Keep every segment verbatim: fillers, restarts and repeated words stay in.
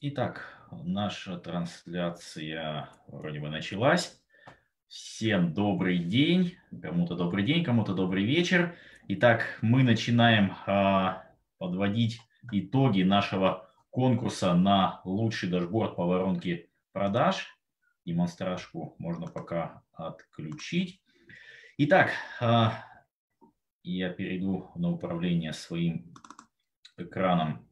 Итак, наша трансляция вроде бы началась. Всем добрый день, кому-то добрый день, кому-то добрый вечер. Итак, мы начинаем а, подводить итоги нашего конкурса на лучший дашборд по воронке продаж. Демонстражку можно пока отключить. Итак, а, я перейду на управление своим экраном.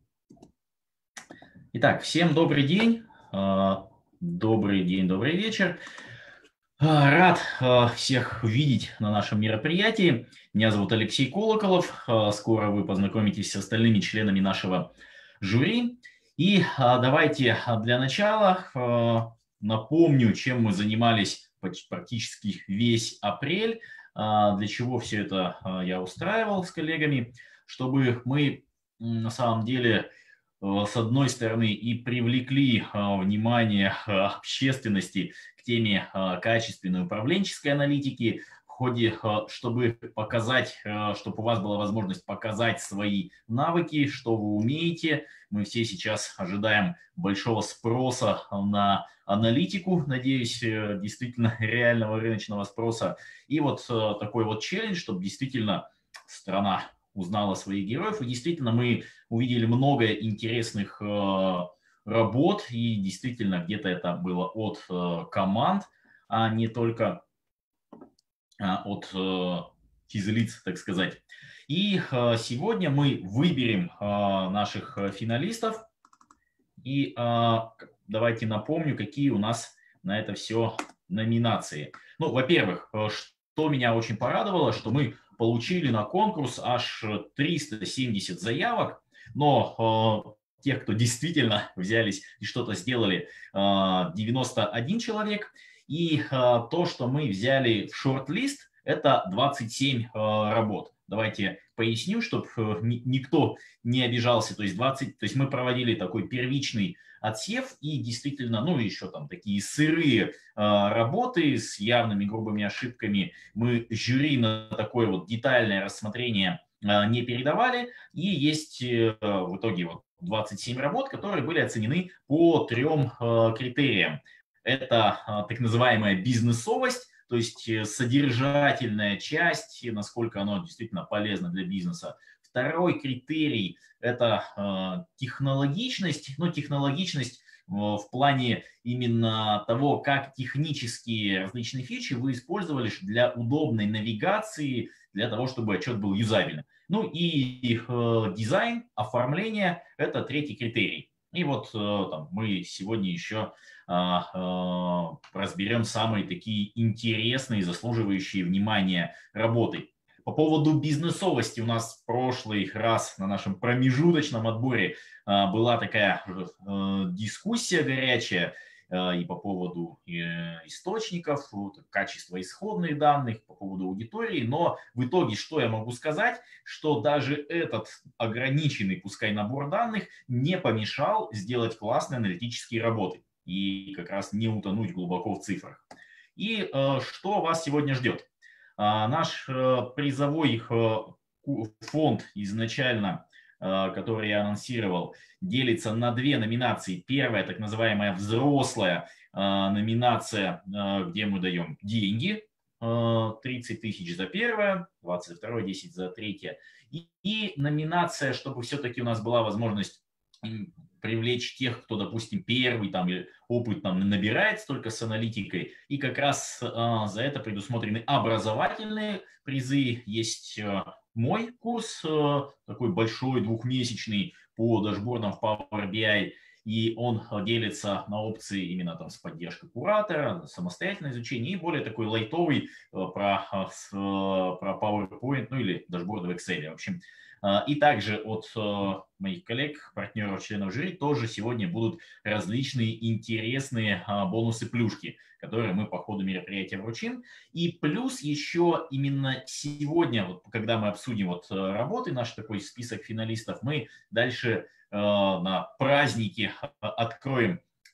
Итак, всем добрый день, а, добрый день, добрый вечер. А, Рад а, всех видеть на нашем мероприятии. Меня зовут Алексей Колоколов. А, Скоро вы познакомитесь с остальными членами нашего жюри. И а, давайте а, для начала а, напомню, чем мы занимались поч- практически весь апрель, а, для чего все это а, я устраивал с коллегами, чтобы мы м, на самом деле э, с одной стороны и привлекли а, внимание а, общественности к теме а, качественной управленческой аналитики, в ходе, а, чтобы показать, а, чтобы у вас была возможность показать свои навыки, что вы умеете. Мы все сейчас ожидаем большого спроса на аналитику, надеюсь, э, действительно реального рыночного спроса. И вот э, такой вот челлендж, чтобы действительно страна узнала своих героев. И действительно мы увидели много интересных э, работ, и действительно где-то это было от э, команд, а не только а, от э, физлиц, так сказать. И э, сегодня мы выберем э, наших э, финалистов. И э, давайте напомню, какие у нас на это все номинации. Ну, во-первых, э, что меня очень порадовало, что мы получили на конкурс аж триста семьдесят заявок, но э, тех, кто действительно взялись и что-то сделали, э, девяносто один человек. И э, то, что мы взяли в шорт-лист, это двадцать семь э, работ. Давайте поясню, чтобы э, никто не обижался. То есть двадцать, то есть мы проводили такой первичный отсев и действительно, ну еще там такие сырые э, работы с явными грубыми ошибками мы жюри на такое вот детальное рассмотрение э, не передавали. И есть э, в итоге вот двадцать семь работ, которые были оценены по трем э, критериям. Это э, так называемая бизнесовость, то есть э, содержательная часть, насколько оно действительно полезно для бизнеса. Второй критерий – это э, технологичность, ну, технологичность э, в плане именно того, как технические различные фичи вы использовали для удобной навигации, для того, чтобы отчет был юзабельным. Ну и э, дизайн, оформление – это третий критерий. И вот э, там, мы сегодня еще э, э, разберем самые такие интересные, заслуживающие внимания работы. По поводу бизнесовости у нас в прошлый раз на нашем промежуточном отборе а, была такая а, дискуссия горячая а, и по поводу и, источников, вот, качества исходных данных, по поводу аудитории, но в итоге что я могу сказать, что даже этот ограниченный, пускай набор данных, не помешал сделать классные аналитические работы и как раз не утонуть глубоко в цифрах. И а, что вас сегодня ждет? Наш э, призовой э, фонд изначально, э, который я анонсировал, делится на две номинации. Первая, так называемая взрослая э, номинация, э, где мы даем деньги, тридцать тысяч за первое, двадцать второе, десять за третье. И, и номинация, чтобы все-таки у нас была возможность привлечь тех, кто, допустим, первый там или опыт там набирается только с аналитикой, и как раз а, за это предусмотрены образовательные призы. Есть а, мой курс, а, такой большой двухмесячный по дашбордам в Power би ай, и он делится на опции именно там с поддержкой куратора, самостоятельное изучение, и более такой лайтовый а, про, а, с, а, про PowerPoint, ну или дашборды в Excel. В общем, и также от моих коллег, партнеров, членов жюри тоже сегодня будут различные интересные бонусы-плюшки, которые мы по ходу мероприятия вручим. И плюс еще именно сегодня, вот, когда мы обсудим вот работы, наш такой список финалистов, мы дальше на празднике откроем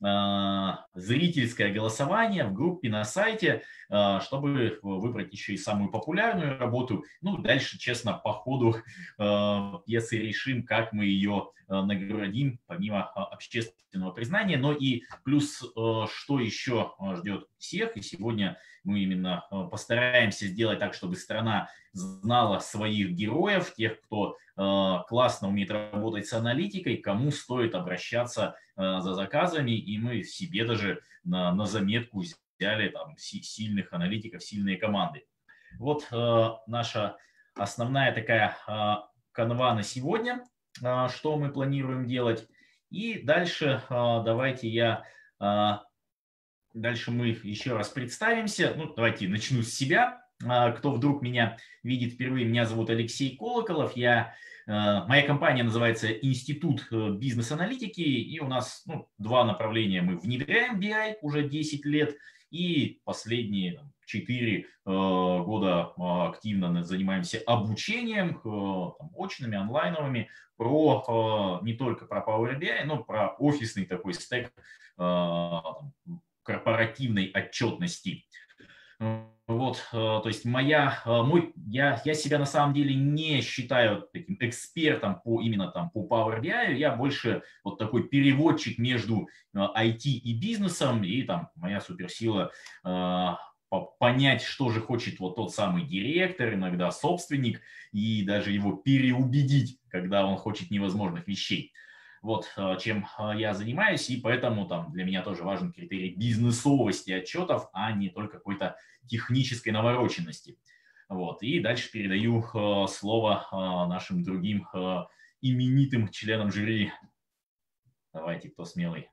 зрительское голосование в группе на сайте, чтобы выбрать еще и самую популярную работу. Ну, дальше, честно, по ходу пьесы решим, как мы ее наградим, помимо общественного признания. Но и плюс, что еще ждет всех, и сегодня мы именно постараемся сделать так, чтобы страна знала своих героев, тех, кто классно умеет работать с аналитикой, кому стоит обращаться за заказами, и мы себе даже на, на заметку взяли там сильных аналитиков, сильные команды. Вот э, наша основная такая э, канва на сегодня, э, что мы планируем делать. И дальше э, давайте я, э, дальше мы еще раз представимся. Ну, давайте начну с себя. Э, кто вдруг меня видит впервые, меня зовут Алексей Колоколов, я Моя компания называется Институт бизнес-аналитики, и у нас ну, два направления. Мы внедряем би ай уже десять лет, и последние четыре э, года активно занимаемся обучением, э, там, очными, онлайновыми, про, э, не только про Power би ай, но про офисный такой стек э, корпоративной отчетности. Вот, то есть моя, мой, я, я себя на самом деле не считаю таким экспертом по именно там по Power би ай, я больше вот такой переводчик между ай ти и бизнесом, и там моя суперсила понять, что же хочет вот тот самый директор, иногда собственник, и даже его переубедить, когда он хочет невозможных вещей. Вот чем я занимаюсь, и поэтому там для меня тоже важен критерий бизнесовости отчетов, а не только какой-то технической навороченности. Вот. И дальше передаю слово нашим другим именитым членам жюри. Давайте, кто смелый.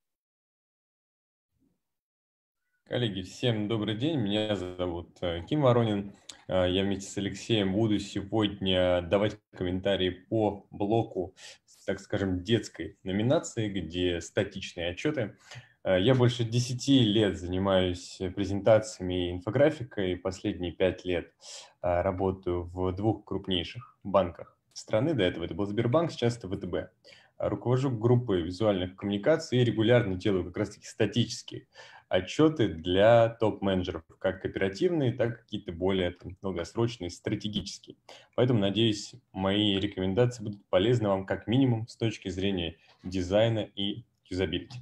Коллеги, всем добрый день. Меня зовут Ким Воронин. Я вместе с Алексеем буду сегодня давать комментарии по блоку, так скажем, детской номинации, где статичные отчеты. Я больше десяти лет занимаюсь презентациями и инфографикой. Последние пять лет работаю в двух крупнейших банках страны. До этого это был Сбербанк, сейчас это вэ тэ бэ. Руковожу группой визуальных коммуникаций и регулярно делаю как раз-таки статические отчеты для топ-менеджеров, как оперативные, так и какие-то более там, долгосрочные, стратегические. Поэтому, надеюсь, мои рекомендации будут полезны вам как минимум с точки зрения дизайна и юзабилити.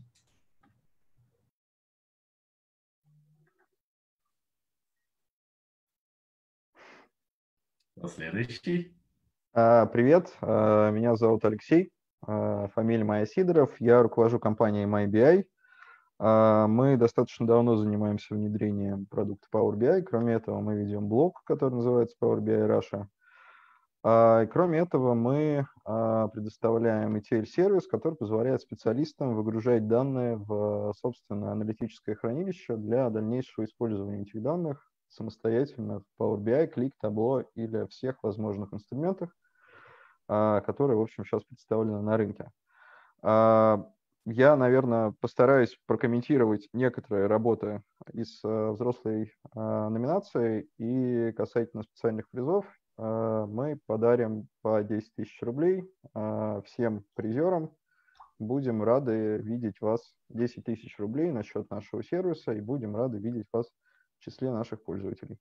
Следующий. Привет, меня зовут Алексей, фамилия моя Сидоров, я руковожу компанией MyBI. Мы достаточно давно занимаемся внедрением продукта Power би ай. Кроме этого, мы ведем блог, который называется Power би ай Russia. Кроме этого, мы предоставляем и ти эл-сервис, который позволяет специалистам выгружать данные в собственное аналитическое хранилище для дальнейшего использования этих данных самостоятельно в Power би ай, Qlik, Tableau или всех возможных инструментах, которые, в общем, сейчас представлены на рынке. Я, наверное, постараюсь прокомментировать некоторые работы из взрослой номинации, и касательно специальных призов мы подарим по десять тысяч рублей всем призерам. Будем рады видеть вас, десять тысяч рублей на счет нашего сервиса, и будем рады видеть вас в числе наших пользователей.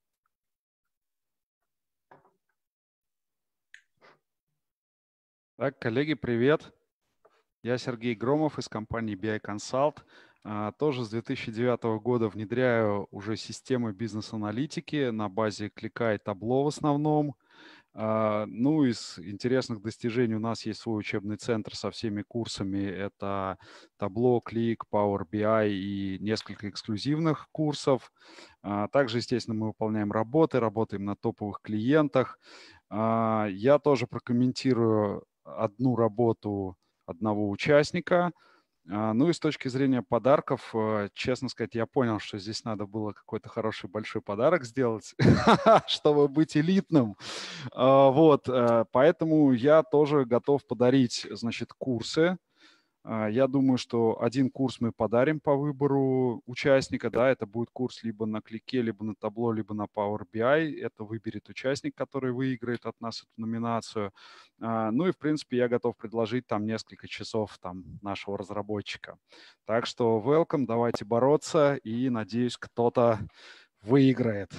Так, коллеги, привет. Я Сергей Громов из компании би ай Consult. Тоже с две тысячи девятого года внедряю уже системы бизнес-аналитики на базе Qlik и Tableau в основном. Ну, из интересных достижений у нас есть свой учебный центр со всеми курсами. Это Tableau, Qlik, Power би ай и несколько эксклюзивных курсов. Также, естественно, мы выполняем работы, работаем на топовых клиентах. Я тоже прокомментирую одну работу одного участника. Ну и с точки зрения подарков, честно сказать, я понял, что здесь надо было какой-то хороший большой подарок сделать, чтобы быть элитным. Вот, поэтому я тоже готов подарить, значит, курсы Я думаю, что один курс мы подарим по выбору участника. Да, это будет курс либо на Клике, либо на Табло, либо на Power би ай. Это выберет участник, который выиграет от нас эту номинацию. Ну и, в принципе, я готов предложить там несколько часов там нашего разработчика. Так что welcome, давайте бороться, и, надеюсь, кто-то выиграет.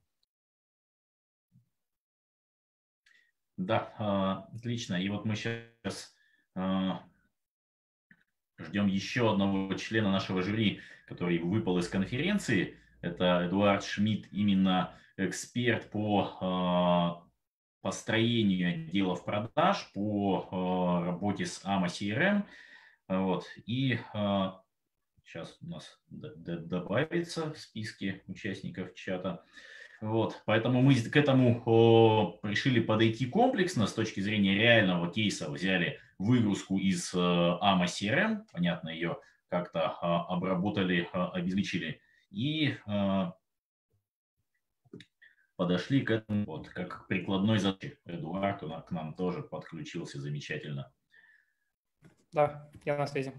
Да, отлично. И вот мы сейчас ждем еще одного члена нашего жюри, который выпал из конференции. Это Эдуард Шмидт, именно эксперт по построению отделов продаж, по работе с эй эм эй си ар эм. Вот. И сейчас у нас добавится в списке участников чата. Вот, поэтому мы к этому о, решили подойти комплексно с точки зрения реального кейса. Взяли выгрузку из э, эй эм эй си ар эм, понятно, ее как-то э, обработали, э, обезличили, и э, подошли к этому вот, как к прикладной задаче. Эдуард он к нам тоже подключился замечательно. Да, я на связи.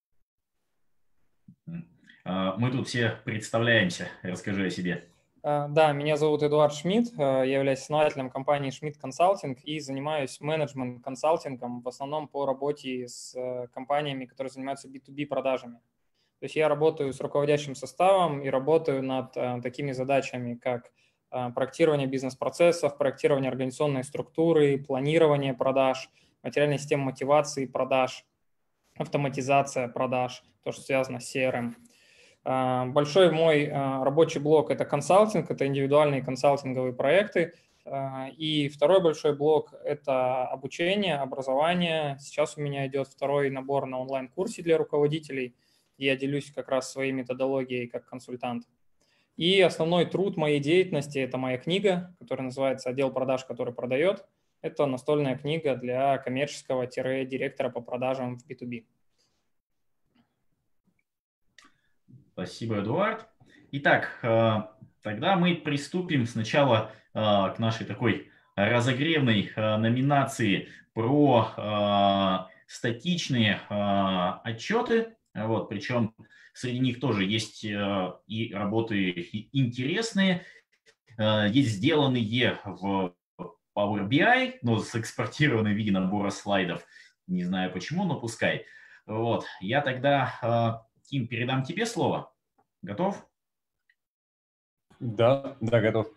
Мы тут все представляемся. Расскажи о себе. Да, меня зовут Эдуард Шмидт, я являюсь основателем компании Шмидт Консалтинг и занимаюсь менеджмент-консалтингом в основном по работе с компаниями, которые занимаются би ту би продажами. То есть я работаю с руководящим составом и работаю над такими задачами, как проектирование бизнес-процессов, проектирование организационной структуры, планирование продаж, материальная система мотивации продаж, автоматизация продаж, то, что связано с си ар эм. Большой мой рабочий блок – это консалтинг, это индивидуальные консалтинговые проекты. И второй большой блок – это обучение, образование. Сейчас у меня идет второй набор на онлайн-курсе для руководителей. Я делюсь как раз своей методологией как консультант. И основной труд моей деятельности – это моя книга, которая называется «Отдел продаж, который продает». Это настольная книга для коммерческого-директора по продажам в би ту би. Спасибо, Эдуард. Итак, тогда мы приступим сначала к нашей такой разогревной номинации про статичные отчеты. Вот, причем среди них тоже есть и работы интересные, есть сделанные в Power би ай, но сэкспортированные в виде набора слайдов. Не знаю почему, но пускай. Вот, я тогда... Ким, передам тебе слово. Готов? Да, да, готов.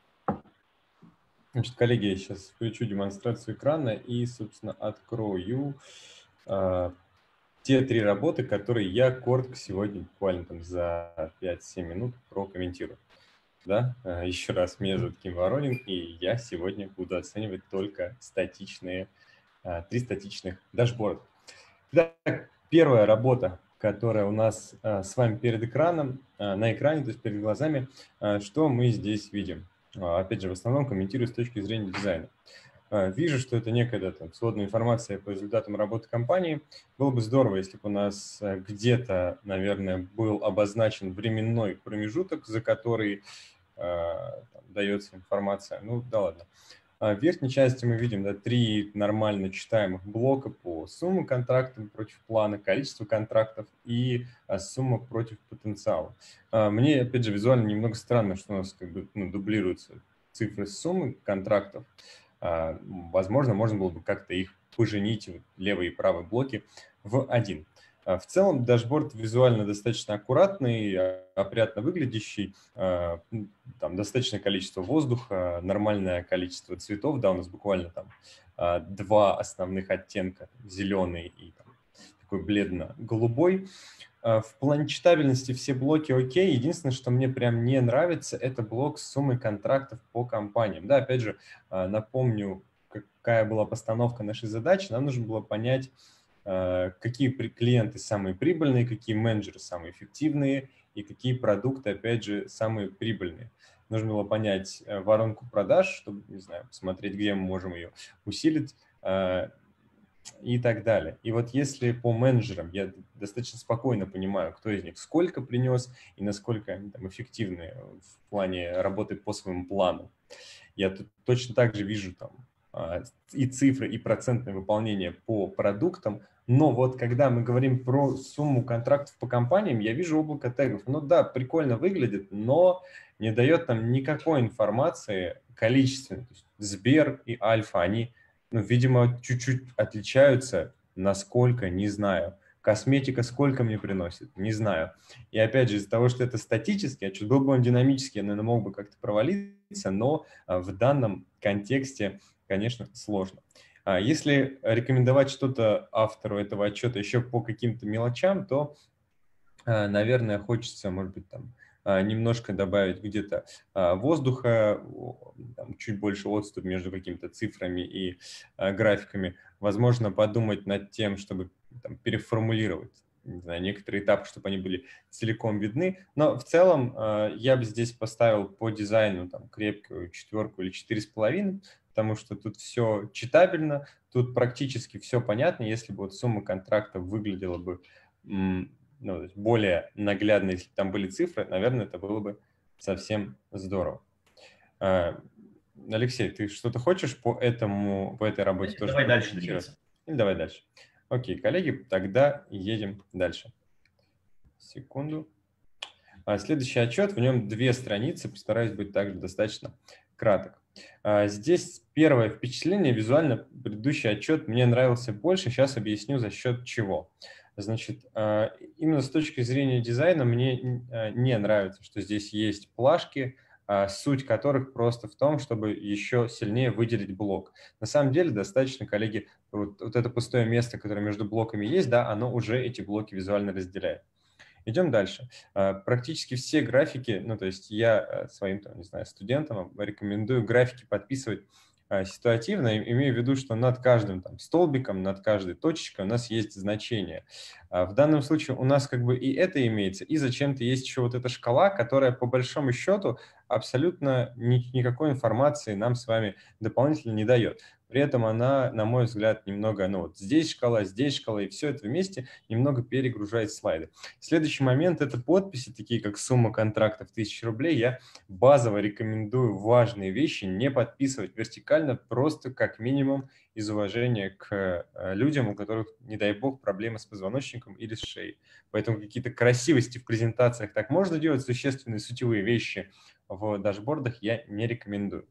Значит, коллеги, я сейчас включу демонстрацию экрана и, собственно, открою э, те три работы, которые я коротко сегодня, буквально там за пять-семь минут прокомментирую. Да, еще раз, меня зовут Ким Воронин, и я сегодня буду оценивать только статичные, э, три статичных дашборда. Итак, первая работа, которая у нас а, с вами перед экраном, а, на экране, то есть перед глазами, а, что мы здесь видим. А, опять же, в основном комментирую с точки зрения дизайна. А, вижу, что это некая да, там, сводная информация по результатам работы компании. Было бы здорово, если бы у нас где-то, наверное, был обозначен временной промежуток, за который а, там, дается информация. Ну, да ладно. В верхней части мы видим да, три нормально читаемых блока по сумме контрактов против плана, количество контрактов и сумма против потенциала. Мне, опять же, визуально немного странно, что у нас как бы ну, дублируются цифры суммы контрактов. Возможно, можно было бы как-то их поженить, левые и правые блоки, в один. В целом дашборд визуально достаточно аккуратный, опрятно выглядящий, там достаточное количество воздуха, нормальное количество цветов, да, у нас буквально там два основных оттенка, зеленый и там, такой бледно-голубой. В плане читабельности все блоки окей, единственное, что мне прям не нравится, это блок с суммой контрактов по компаниям. Да, опять же, напомню, какая была постановка нашей задачи, нам нужно было понять, какие клиенты самые прибыльные, какие менеджеры самые эффективные и какие продукты, опять же, самые прибыльные. Нужно было понять воронку продаж, чтобы, не знаю, посмотреть, где мы можем ее усилить и так далее. И вот если по менеджерам я достаточно спокойно понимаю, кто из них сколько принес и насколько они там эффективны в плане работы по своему плану, я тут точно так же вижу там и цифры, и процентное выполнение по продуктам, Но вот когда мы говорим про сумму контрактов по компаниям, я вижу облако тегов. Ну да, прикольно выглядит, но не дает нам никакой информации количественной. То есть Сбер и Альфа, они, ну, видимо, чуть-чуть отличаются. Насколько, не знаю. Косметика сколько мне приносит, не знаю. И опять же, из-за того, что это статический отчет, был бы он динамический, я, наверное, мог бы как-то провалиться, но в данном контексте, конечно, сложно. Если рекомендовать что-то автору этого отчета еще по каким-то мелочам, то, наверное, хочется, может быть, там немножко добавить где-то воздуха, там, чуть больше отступ между какими-то цифрами и графиками. Возможно, подумать над тем, чтобы там, переформулировать, не знаю, некоторые этапы, чтобы они были целиком видны. Но в целом я бы здесь поставил по дизайну там, крепкую четверку или четыре с половиной, потому что тут все читабельно, тут практически все понятно. Если бы вот сумма контракта выглядела бы ну, более наглядно, если бы там были цифры, наверное, это было бы совсем здорово. Алексей, ты что-то хочешь по этому, по этой работе? Давай, давай дальше двигаться. Или давай дальше. Окей, коллеги, тогда едем дальше. Секунду. Следующий отчет, в нем две страницы, постараюсь быть также достаточно краток. Здесь первое впечатление, визуально предыдущий отчет мне нравился больше, сейчас объясню за счет чего. Значит, именно с точки зрения дизайна мне не нравится, что здесь есть плашки, суть которых просто в том, чтобы еще сильнее выделить блок. На самом деле достаточно, коллеги, вот, вот это пустое место, которое между блоками есть, да, оно уже эти блоки визуально разделяет. Идем дальше. Практически все графики, ну то есть я своим, там, не знаю, студентам рекомендую графики подписывать ситуативно, имею в виду, что над каждым там, столбиком, над каждой точечкой у нас есть значение. В данном случае у нас как бы и это имеется, и зачем-то есть еще вот эта шкала, которая по большому счету абсолютно ни, никакой информации нам с вами дополнительно не дает. При этом она, на мой взгляд, немного, ну вот здесь шкала, здесь шкала, и все это вместе немного перегружает слайды. Следующий момент – это подписи, такие как сумма контракта в тысячу рублей. Я базово рекомендую важные вещи не подписывать вертикально, просто как минимум из уважения к людям, у которых, не дай бог, проблемы с позвоночником или с шеей. Поэтому какие-то красивости в презентациях так можно делать, существенные сутевые вещи в дашбордах я не рекомендую.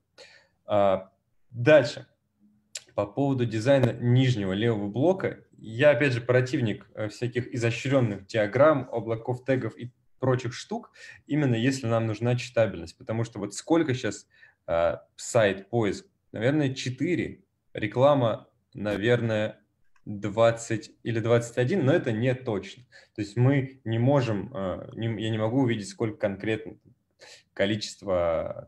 Дальше. По поводу дизайна нижнего левого блока, я, опять же, противник всяких изощренных диаграмм, облаков тегов и прочих штук, именно если нам нужна читабельность. Потому что вот сколько сейчас э, сайт, поиск? Наверное, четыре. Реклама, наверное, двадцать или двадцать один, но это не точно. То есть мы не можем, э, не, я не могу увидеть, сколько конкретно количество...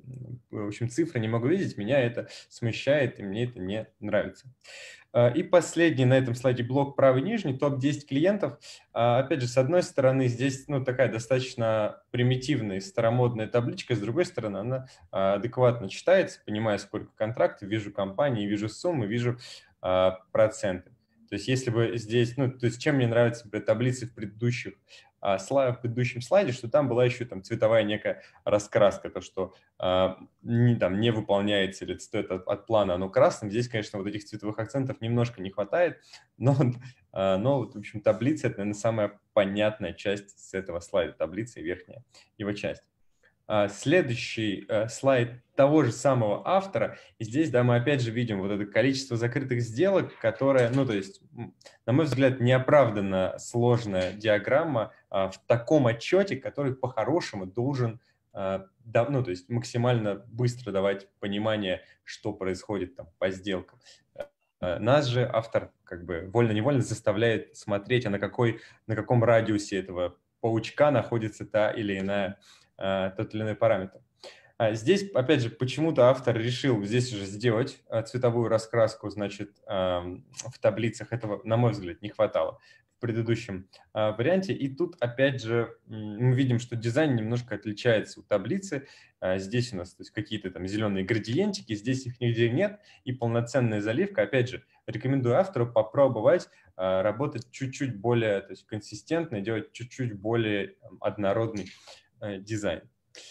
В общем, цифры не могу видеть, меня это смущает, и мне это не нравится. И последний на этом слайде блок правый нижний, топ десять клиентов. Опять же, с одной стороны, здесь ну, такая достаточно примитивная, старомодная табличка, с другой стороны, она адекватно читается, понимая, сколько контрактов, вижу компании, вижу суммы, вижу проценты. То есть, если бы здесь, ну, то есть, чем мне нравятся например, таблицы в предыдущих а, слайд, в предыдущем слайде, что там была еще там цветовая некая раскраска, то, что а, не, там, не выполняется или стоит от, от плана, оно красным. Здесь, конечно, вот этих цветовых акцентов немножко не хватает, но, а, но вот, в общем, таблица – это, наверное, самая понятная часть с этого слайда, таблица и верхняя его часть. Следующий слайд того же самого автора. И здесь, да, мы опять же видим вот это количество закрытых сделок, которое, ну, то есть, на мой взгляд, неоправданно сложная диаграмма в таком отчете, который по-хорошему должен, ну, то есть, максимально быстро давать понимание, что происходит там по сделкам. Нас же автор как бы вольно-невольно заставляет смотреть, а на, какой, на каком радиусе этого паучка находится та или иная тот или иной параметр. Здесь, опять же, почему-то автор решил здесь уже сделать цветовую раскраску, значит, в таблицах. Этого, на мой взгляд, не хватало в предыдущем варианте. И тут, опять же, мы видим, что дизайн немножко отличается у таблицы. Здесь у нас то есть, какие-то там зеленые градиентики, здесь их нигде нет. И полноценная заливка. Опять же, рекомендую автору попробовать работать чуть-чуть более то есть, консистентно, делать чуть-чуть более однородный дизайн.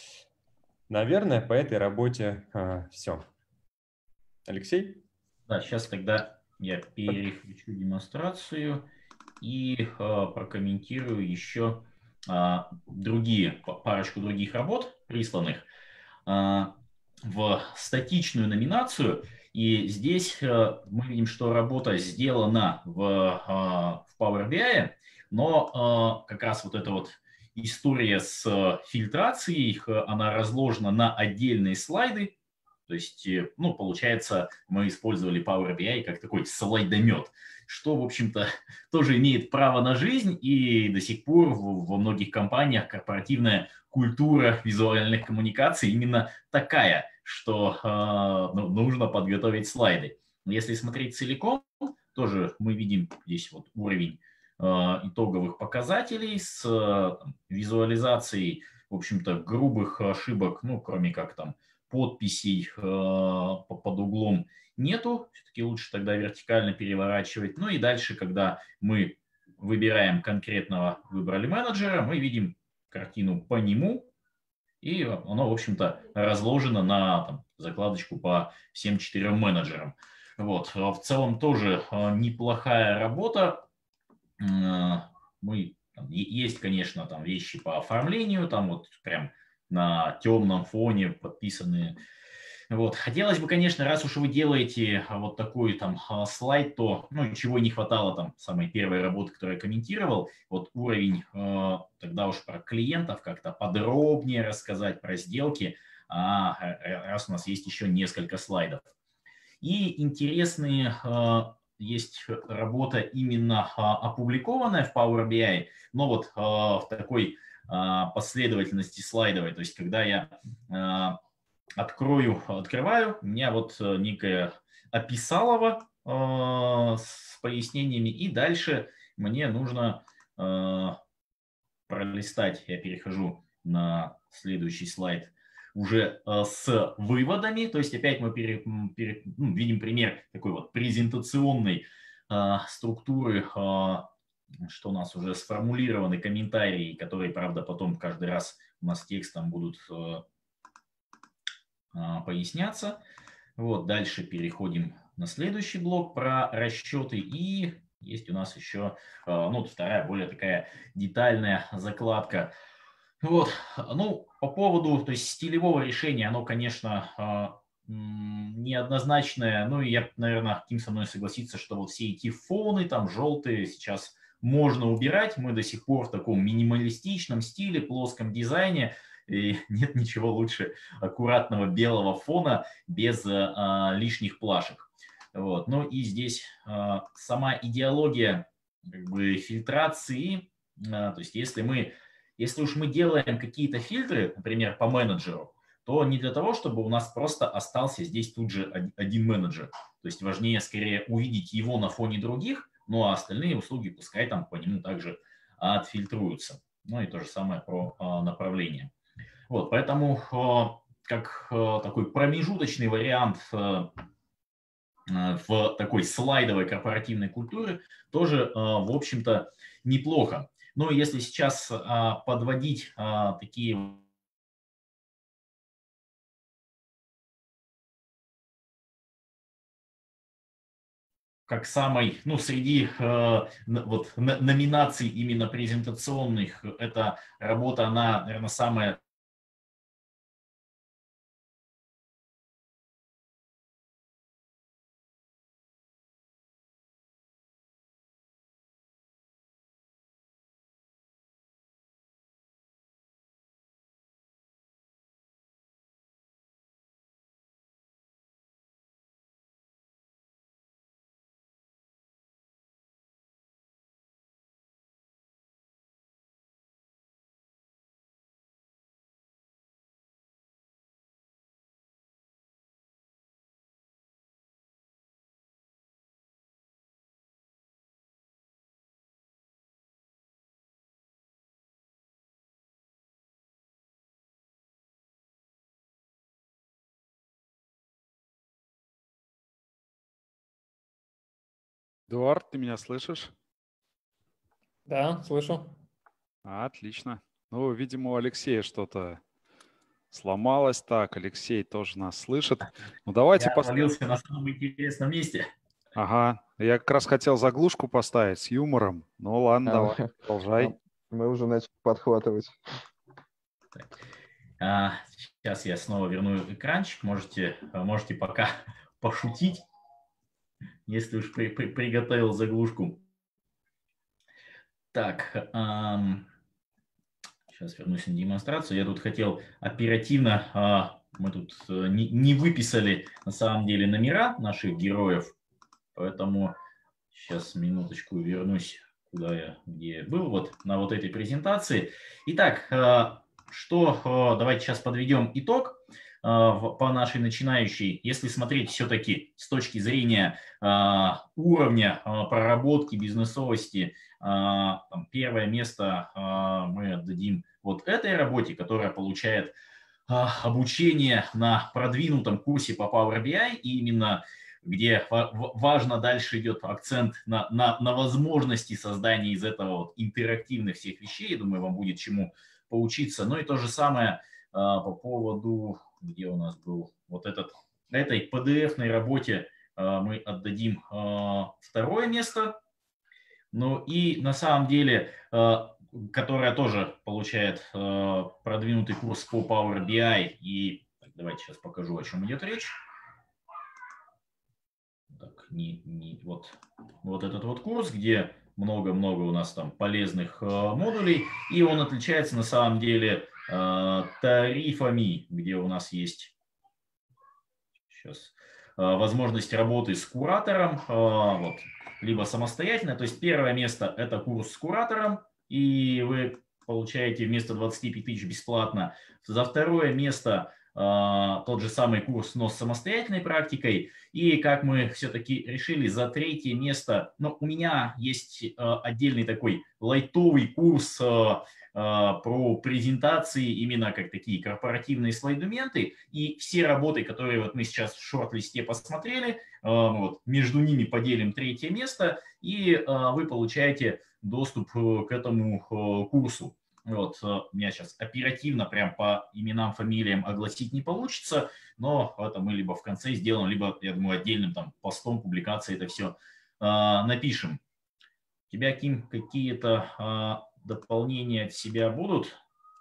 Наверное, по этой работе э, все. Алексей? Да, сейчас тогда я переключу демонстрацию и а, прокомментирую еще а, другие, парочку других работ, присланных а, в статичную номинацию. И здесь а, мы видим, что работа сделана в, а, в Power би ай, но а, как раз вот эта вот история с фильтрацией, она разложена на отдельные слайды. То есть, ну, получается, мы использовали Power би ай как такой слайдомет, что, в общем-то, тоже имеет право на жизнь, и до сих пор во многих компаниях корпоративная культура визуальных коммуникаций именно такая, что э, ну, нужно подготовить слайды. Но если смотреть целиком, тоже мы видим здесь вот уровень э, итоговых показателей с э, визуализацией, в общем-то, грубых ошибок, ну, кроме как там подписей э, под углом нету, все-таки лучше тогда вертикально переворачивать. Ну и дальше, когда мы выбираем конкретного, выбрали менеджера, мы видим картину по нему, и оно, в общем-то, разложено на там, закладочку по всем четырем менеджерам. Вот. В целом тоже неплохая работа. Мы, там, есть, конечно, там вещи по оформлению, там вот прям на темном фоне подписанные. Вот. Хотелось бы, конечно, раз уж вы делаете вот такой там слайд, то, ну, чего не хватало там самой первой работы, которую я комментировал, вот уровень, э, тогда уж про клиентов как-то подробнее рассказать, про сделки, а раз у нас есть еще несколько слайдов. И интересные э, есть работа именно э, опубликованная в Power би ай, но вот э, в такой э, последовательности слайдовой, то есть когда я э, открою, открываю, у меня вот некое описалово э, с пояснениями, и дальше мне нужно э, пролистать, я перехожу на следующий слайд, уже э, с выводами, то есть опять мы пере, пере, ну, видим пример такой вот презентационной э, структуры, э, что у нас уже сформулированы комментарии, которые, правда, потом каждый раз у нас текстом будут э, поясняться. Вот, дальше переходим на следующий блок про расчеты. И есть у нас еще, ну, вторая, более такая детальная закладка. Вот, ну, по поводу, то есть стилевого решения, оно, конечно, неоднозначное. Ну, и я, наверное, Ким со мной согласится, что вот все эти фоны, там, желтые, сейчас можно убирать. Мы до сих пор в таком минималистичном стиле, плоском дизайне. И нет ничего лучше аккуратного белого фона без а, лишних плашек. Вот. Ну и здесь а, сама идеология как бы, фильтрации, а, то есть если мы, если уж мы делаем какие-то фильтры, например, по менеджеру, то не для того, чтобы у нас просто остался здесь тут же один менеджер. То есть важнее скорее увидеть его на фоне других, ну а остальные услуги пускай там по нему также отфильтруются. Ну и то же самое про а, направление. Вот, поэтому как такой промежуточный вариант в такой слайдовой корпоративной культуре тоже, в общем-то, неплохо. Но если сейчас подводить такие как самой, ну, среди э, вот, номинаций именно презентационных, эта работа, она, наверное, самая Эдуард, ты меня слышишь? Да, слышу. А, отлично. Ну, видимо, у Алексея что-то сломалось. Так, Алексей тоже нас слышит. Ну, давайте я пос... отвалился на самом интересном месте. Ага, я как раз хотел заглушку поставить с юмором. Ну ладно, А, давай, продолжай. Мы уже начали подхватывать. А, сейчас я снова верну экранчик. Можете, можете пока пошутить, если уж при, при, приготовил заглушку. Так, эм, сейчас вернусь на демонстрацию. Я тут хотел оперативно, э, мы тут э, не, не выписали на самом деле номера наших героев, поэтому сейчас минуточку вернусь, куда я, где я был, вот на вот этой презентации. Итак, э, что, э, давайте сейчас подведем итог э, по нашей начинающей. Если смотреть все-таки с точки зрения э, уровня э, проработки, бизнесовости, там, первое место а, мы отдадим вот этой работе, которая получает а, обучение на продвинутом курсе по Power би ай, и именно где важно дальше идет акцент на, на, на возможности создания из этого вот интерактивных всех вещей. Думаю, вам будет чему поучиться. Ну и то же самое а, по поводу, где у нас был вот этот, этой пи ди эф-ной работе а, мы отдадим а, второе место. Ну и на самом деле, которая тоже получает продвинутый курс по Power би ай. И давайте сейчас покажу, о чем идет речь. Так, не, не, вот, вот этот вот курс, где много-много у нас там полезных модулей. И он отличается на самом деле тарифами, где у нас есть сейчас возможность работы с куратором. Вот, либо самостоятельно. То есть первое место – это курс с куратором, и вы получаете вместо двадцати пяти тысяч бесплатно. За второе место э, тот же самый курс, но с самостоятельной практикой. И как мы все-таки решили, за третье место, ну, у меня есть э, отдельный такой лайтовый курс э, про презентации, именно как такие корпоративные слайдоменты, и все работы, которые вот мы сейчас в шорт-листе посмотрели, вот, между ними поделим третье место, и вы получаете доступ к этому курсу. Вот, у меня сейчас оперативно прям по именам, фамилиям огласить не получится, но это мы либо в конце сделаем, либо, я думаю, отдельным там постом, публикацией это все напишем. У тебя, Ким, какие-то дополнения от себя будут?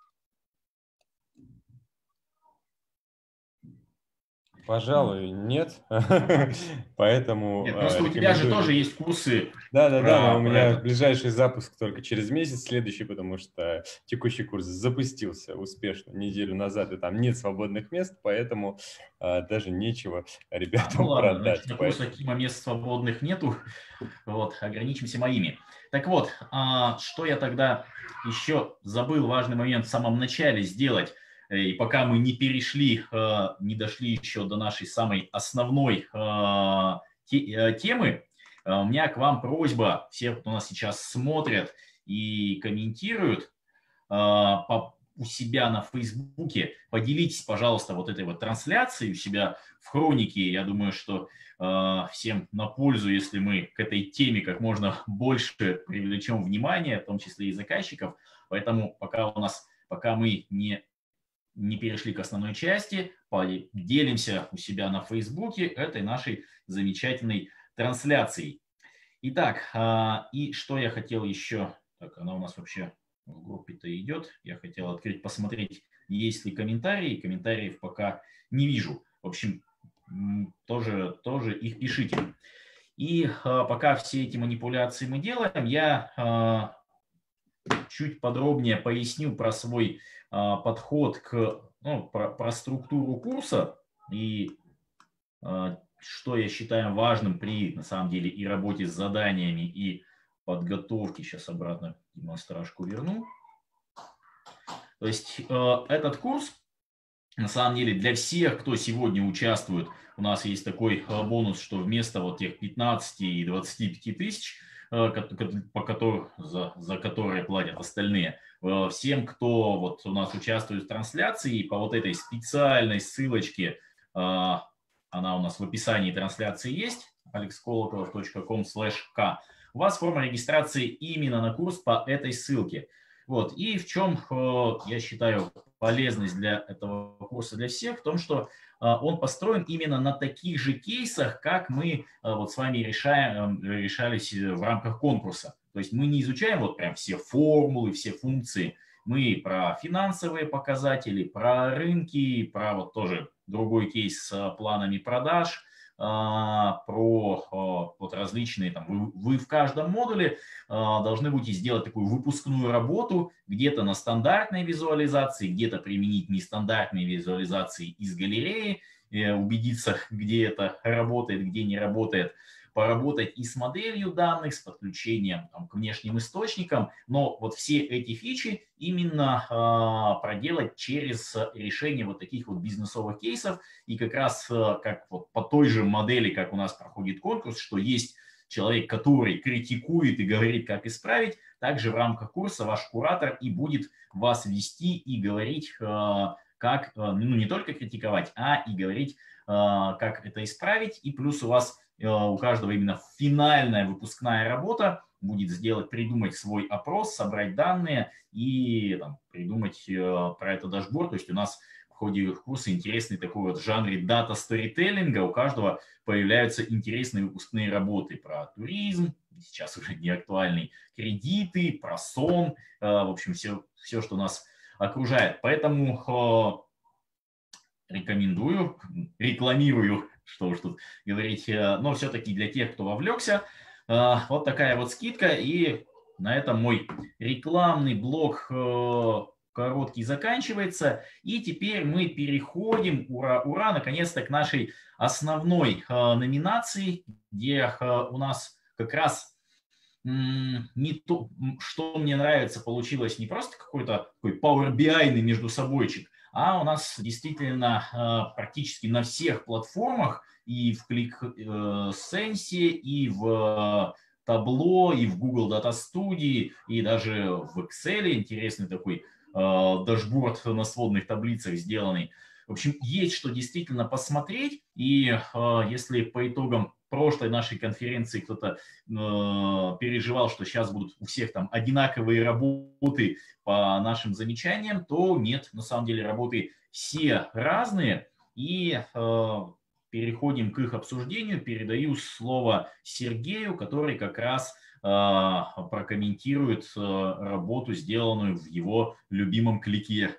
Пожалуй, нет. Поэтому нет, просто у тебя же тоже есть курсы. Да, да, да, но у меня этот. ближайший запуск только через месяц, следующий, потому что текущий курс запустился успешно неделю назад, и там нет свободных мест, поэтому а, даже нечего ребятам ну, ладно, продать. Значит, на курсе Кима мест свободных нету, вот, ограничимся моими. Так вот, а, что я тогда еще забыл важный момент в самом начале сделать. И пока мы не перешли, не дошли еще до нашей самой основной темы, у меня к вам просьба, всех, кто нас сейчас смотрят и комментируют у себя на Фейсбуке, поделитесь, пожалуйста, вот этой вот трансляцией у себя в хронике. Я думаю, что всем на пользу, если мы к этой теме как можно больше привлечем внимание, в том числе и заказчиков. Поэтому пока у нас, пока мы не не перешли к основной части, поделимся у себя на Фейсбуке этой нашей замечательной трансляцией. Итак, и что я хотел еще, так, она у нас вообще в группе-то идет, я хотел открыть, посмотреть, есть ли комментарии, комментариев пока не вижу. В общем, тоже, тоже их пишите. И пока все эти манипуляции мы делаем, я чуть подробнее поясню про свой подход к, ну, про, про структуру курса и э, что я считаю важным при, на самом деле, и работе с заданиями, и подготовке. Сейчас обратно демонстражку верну. То есть э, этот курс, на самом деле, для всех, кто сегодня участвует, у нас есть такой э, бонус, что вместо вот тех пятнадцати и двадцати пяти тысяч, э, по которых, за, за которые платят остальные, всем, кто вот у нас участвует в трансляции, по вот этой специальной ссылочке, она у нас в описании трансляции есть, алекс колоколов точка ком слэш ка, у вас форма регистрации именно на курс по этой ссылке. Вот. И в чем, я считаю, полезность для этого курса для всех в том, что он построен именно на таких же кейсах, как мы вот с вами решаем, решались в рамках конкурса. То есть мы не изучаем вот прям все формулы, все функции. Мы про финансовые показатели, про рынки, про вот тоже другой кейс с планами продаж, про вот различные, там, вы, вы в каждом модуле должны будете сделать такую выпускную работу, где-то на стандартной визуализации, где-то применить нестандартные визуализации из галереи, убедиться, где это работает, где не работает, поработать и с моделью данных, с подключением там, к внешним источникам, но вот все эти фичи именно э, проделать через решение вот таких вот бизнесовых кейсов, и как раз э, как вот по той же модели, как у нас проходит конкурс, что есть человек, который критикует и говорит, как исправить, также в рамках курса ваш куратор и будет вас вести и говорить, э, как, э, ну не только критиковать, а и говорить, э, как это исправить, и плюс у вас у каждого именно финальная выпускная работа будет сделать, придумать свой опрос, собрать данные и там, придумать э, про это дашборд. То есть у нас в ходе курса интересный такой вот жанр дата-сторителлинга. У каждого появляются интересные выпускные работы про туризм, сейчас уже не актуальный, кредиты, про сон, э, в общем, все, все, что нас окружает. Поэтому э, рекомендую, рекламирую, что уж тут говорить, но все-таки для тех, кто вовлекся, вот такая вот скидка, и на этом мой рекламный блок короткий заканчивается, и теперь мы переходим, ура, ура, наконец-то к нашей основной номинации, где у нас как раз не то, что мне нравится, получилось не просто какой-то такой Power би ай-ный между собойчик, а у нас действительно практически на всех платформах, и в ClickSense, и в Tableau, и в Google Data Studio, и даже в Excel интересный такой дашборд на сводных таблицах сделанный. В общем, есть что действительно посмотреть, и если по итогам прошлой нашей конференции кто-то переживал, что сейчас будут у всех там одинаковые работы по нашим замечаниям, то нет, на самом деле работы все разные, и э, переходим к их обсуждению. Передаю слово Сергею, который как раз э, прокомментирует э, работу, сделанную в его любимом клике.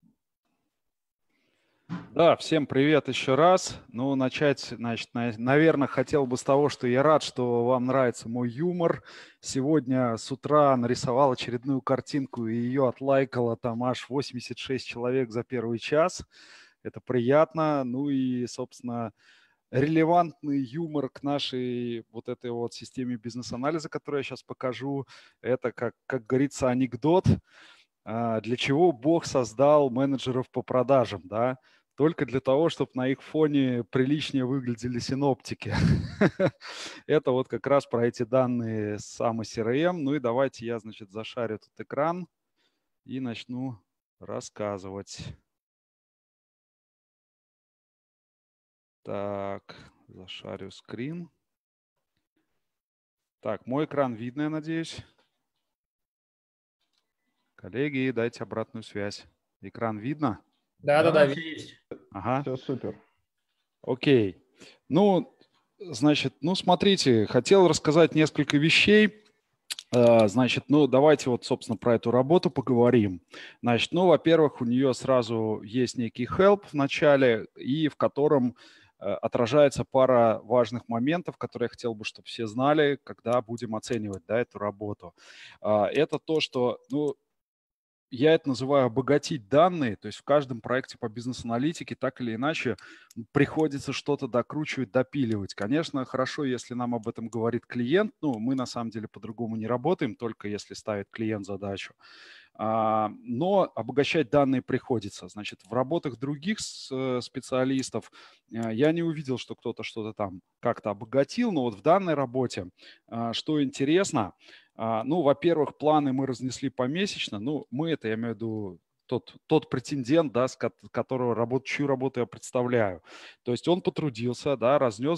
Да, всем привет еще раз. Ну, начать, значит, наверное, хотел бы с того, что я рад, что вам нравится мой юмор. Сегодня с утра нарисовал очередную картинку, и ее отлайкало там аж восемьдесят шесть человек за первый час. Это приятно. Ну и, собственно, релевантный юмор к нашей вот этой вот системе бизнес-анализа, которую я сейчас покажу, это, как, как говорится, анекдот. Для чего Бог создал менеджеров по продажам, да? Только для того, чтобы на их фоне приличнее выглядели синоптики. Это вот как раз про эти данные с эй эм и си ар эм. Ну и давайте я, значит, зашарю этот экран и начну рассказывать. Так, зашарю скрин. Так, мой экран видно, я надеюсь. Коллеги, дайте обратную связь. Экран видно? Да-да-да. Есть. Ага. Все супер. Окей. Ну, значит, ну, смотрите, хотел рассказать несколько вещей. Значит, ну, давайте вот, собственно, про эту работу поговорим. Значит, ну, во-первых, у нее сразу есть некий help в начале, и в котором отражается пара важных моментов, которые я хотел бы, чтобы все знали, когда будем оценивать, да, эту работу. Это то, что, ну, я это называю обогатить данные, то есть в каждом проекте по бизнес-аналитике так или иначе приходится что-то докручивать, допиливать. Конечно, хорошо, если нам об этом говорит клиент, ну, мы на самом деле по-другому не работаем, только если ставит клиент задачу. Но обогащать данные приходится. Значит, в работах других специалистов я не увидел, что кто-то что-то там как-то обогатил, но вот в данной работе, что интересно, ну, во-первых, планы мы разнесли помесячно. Ну, мы это, я имею в виду, тот, тот претендент, да, с которого работу, чью работу я представляю. То есть он потрудился, да, разнес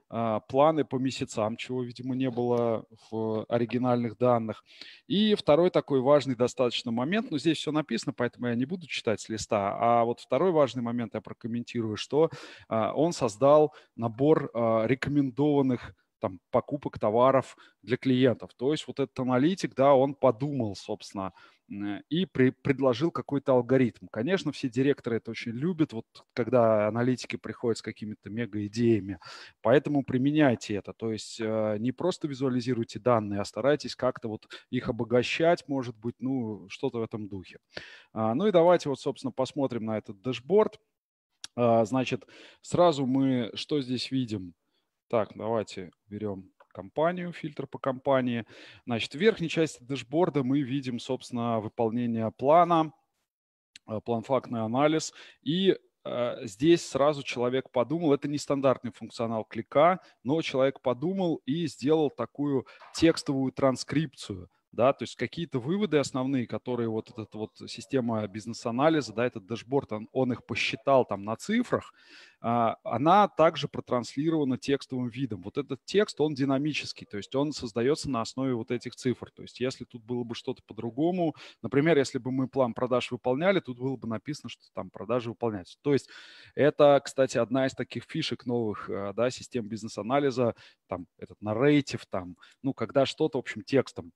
планы по месяцам, чего, видимо, не было в оригинальных данных. И второй такой важный достаточно момент, но здесь все написано, поэтому я не буду читать с листа, а вот второй важный момент я прокомментирую, что он создал набор рекомендованных там покупок товаров для клиентов. То есть вот этот аналитик, да, он подумал, собственно, и при, предложил какой-то алгоритм. Конечно, все директоры это очень любят, вот когда аналитики приходят с какими-то мега-идеями, поэтому применяйте это. То есть не просто визуализируйте данные, а старайтесь как-то вот их обогащать, может быть, ну, что-то в этом духе. Ну и давайте вот, собственно, посмотрим на этот дэшборд. Значит, сразу мы что здесь видим? Так, давайте берем компанию, фильтр по компании. Значит, в верхней части дэшборда мы видим, собственно, выполнение плана, план-фактный анализ. И э, здесь сразу человек подумал, это не стандартный функционал клика, но человек подумал и сделал такую текстовую транскрипцию. Да, то есть какие-то выводы основные, которые вот эта вот система бизнес-анализа, да, этот дэшборд, он, он их посчитал там на цифрах, а, она также протранслирована текстовым видом. Вот этот текст, он динамический, то есть он создается на основе вот этих цифр. То есть если тут было бы что-то по-другому, например, если бы мы план продаж выполняли, тут было бы написано, что там продажи выполняются. То есть это, кстати, одна из таких фишек новых, да, систем бизнес-анализа, там этот narrative, там, ну, когда что-то, в общем, текстом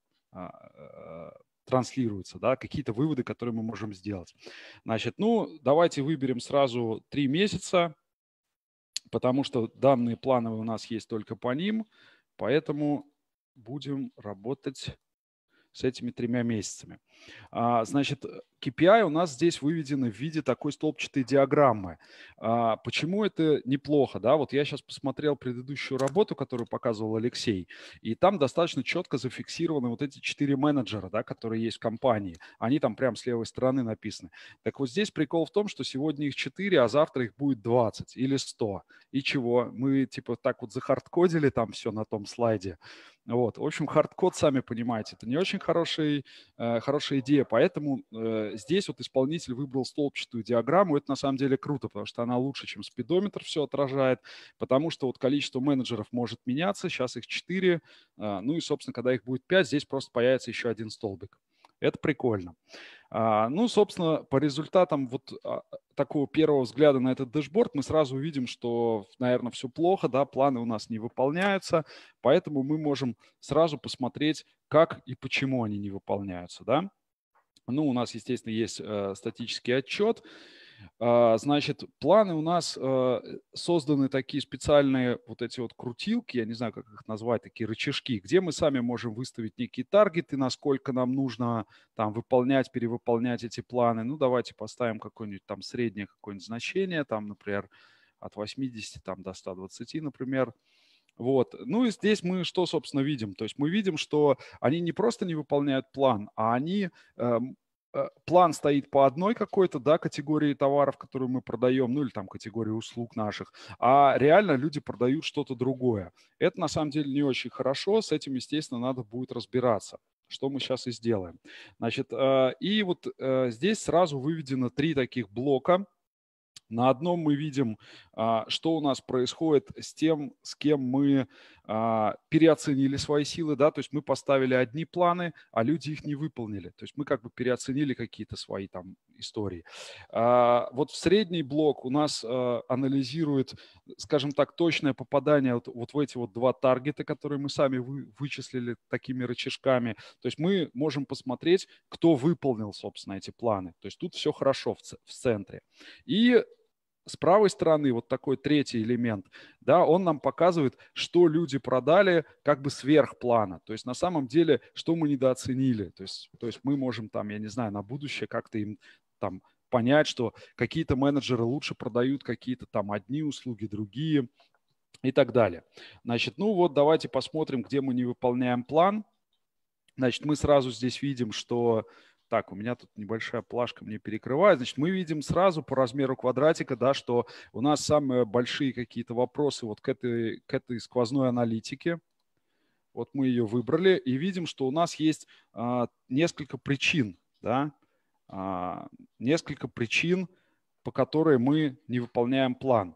транслируется, да, какие-то выводы, которые мы можем сделать. Значит, ну, давайте выберем сразу три месяца, потому что данные плановые у нас есть только по ним, поэтому будем работать с этими тремя месяцами. Значит, кей пи ай у нас здесь выведены в виде такой столбчатой диаграммы. Почему это неплохо? Да? Вот я сейчас посмотрел предыдущую работу, которую показывал Алексей, и там достаточно четко зафиксированы вот эти четыре менеджера, да, которые есть в компании. Они там прямо с левой стороны написаны. Так вот здесь прикол в том, что сегодня их четыре, а завтра их будет двадцать или сто. И чего? Мы типа так вот захардкодили там все на том слайде. Вот. В общем, хардкод, сами понимаете, это не очень хороший, э, хорошая идея, поэтому э, здесь вот исполнитель выбрал столбчатую диаграмму. Это на самом деле круто, потому что она лучше, чем спидометр все отражает, потому что вот количество менеджеров может меняться, сейчас их четыре, э, ну и, собственно, когда их будет пять, здесь просто появится еще один столбик. Это прикольно. А, ну, собственно, по результатам вот а, такого первого взгляда на этот дэшборд мы сразу увидим, что, наверное, все плохо, да, планы у нас не выполняются, поэтому мы можем сразу посмотреть, как и почему они не выполняются, да. Ну, у нас, естественно, есть э, статический отчет. Значит, планы у нас созданы такие специальные вот эти вот крутилки, я не знаю, как их назвать, такие рычажки, где мы сами можем выставить некие таргеты, насколько нам нужно там выполнять, перевыполнять эти планы. Ну, давайте поставим какое-нибудь там среднее какое-нибудь значение, там, например, от восьмидесяти там, до ста двадцати, например. Вот. Ну и здесь мы что, собственно, видим? То есть мы видим, что они не просто не выполняют план, а они... План стоит по одной какой-то, да, категории товаров, которую мы продаем, ну или там категории услуг наших, а реально люди продают что-то другое. Это на самом деле не очень хорошо, с этим, естественно, надо будет разбираться, что мы сейчас и сделаем. Значит, и вот здесь сразу выведено три таких блока. На одном мы видим, что у нас происходит с тем, с кем мы переоценили свои силы, да, то есть мы поставили одни планы, а люди их не выполнили, то есть мы как бы переоценили какие-то свои там истории. Вот в средний блок у нас анализирует, скажем так, точное попадание вот, вот в эти вот два таргета, которые мы сами вы, вычислили такими рычажками, то есть мы можем посмотреть, кто выполнил, собственно, эти планы, то есть тут все хорошо в, в центре. И с правой стороны вот такой третий элемент, да, он нам показывает, что люди продали как бы сверх плана. То есть на самом деле, что мы недооценили. То есть, то есть мы можем там, я не знаю, на будущее как-то им там понять, что какие-то менеджеры лучше продают какие-то там одни услуги, другие и так далее. Значит, ну вот давайте посмотрим, где мы не выполняем план. Значит, мы сразу здесь видим, что... Так, у меня тут небольшая плашка мне перекрывает. Значит, мы видим сразу по размеру квадратика, да, что у нас самые большие какие-то вопросы вот к этой, к этой сквозной аналитике. Вот мы ее выбрали и видим, что у нас есть а, несколько причин, да, а, несколько причин, по которой мы не выполняем план.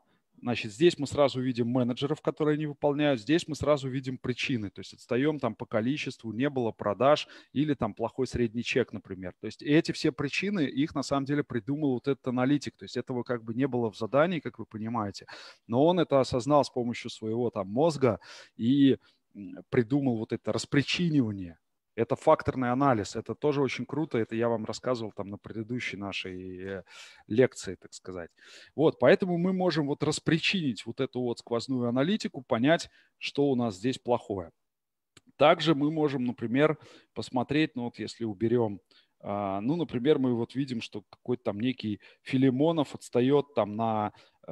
Значит, здесь мы сразу видим менеджеров, которые не выполняют. Здесь мы сразу видим причины. То есть отстаем там по количеству, не было продаж или там плохой средний чек, например. То есть эти все причины, их на самом деле придумал вот этот аналитик. То есть этого как бы не было в задании, как вы понимаете. Но он это осознал с помощью своего там мозга и придумал вот это распричинивание. Это факторный анализ, это тоже очень круто, это я вам рассказывал там на предыдущей нашей лекции, так сказать. Вот, поэтому мы можем вот распричинить вот эту вот сквозную аналитику, понять, что у нас здесь плохое. Также мы можем, например, посмотреть, ну вот если уберем, ну, например, мы вот видим, что какой-то там некий Филимонов отстает там на,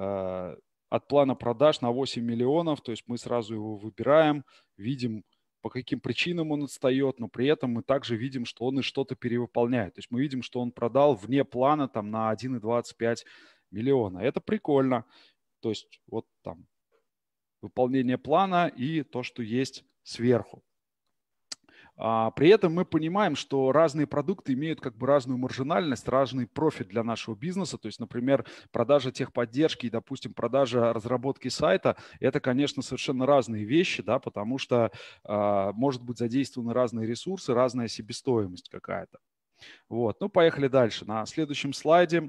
от плана продаж на восемь миллионов, то есть мы сразу его выбираем, видим, по каким причинам он отстает, но при этом мы также видим, что он и что-то перевыполняет. То есть мы видим, что он продал вне плана там на один и двадцать пять миллиона. Это прикольно. То есть вот там выполнение плана и то, что есть сверху. А, при этом мы понимаем, что разные продукты имеют как бы разную маржинальность, разный профит для нашего бизнеса. То есть, например, продажа техподдержки и, допустим, продажа разработки сайта – это, конечно, совершенно разные вещи, да, потому что а, может быть задействованы разные ресурсы, разная себестоимость какая-то. Вот. Ну, поехали дальше. На следующем слайде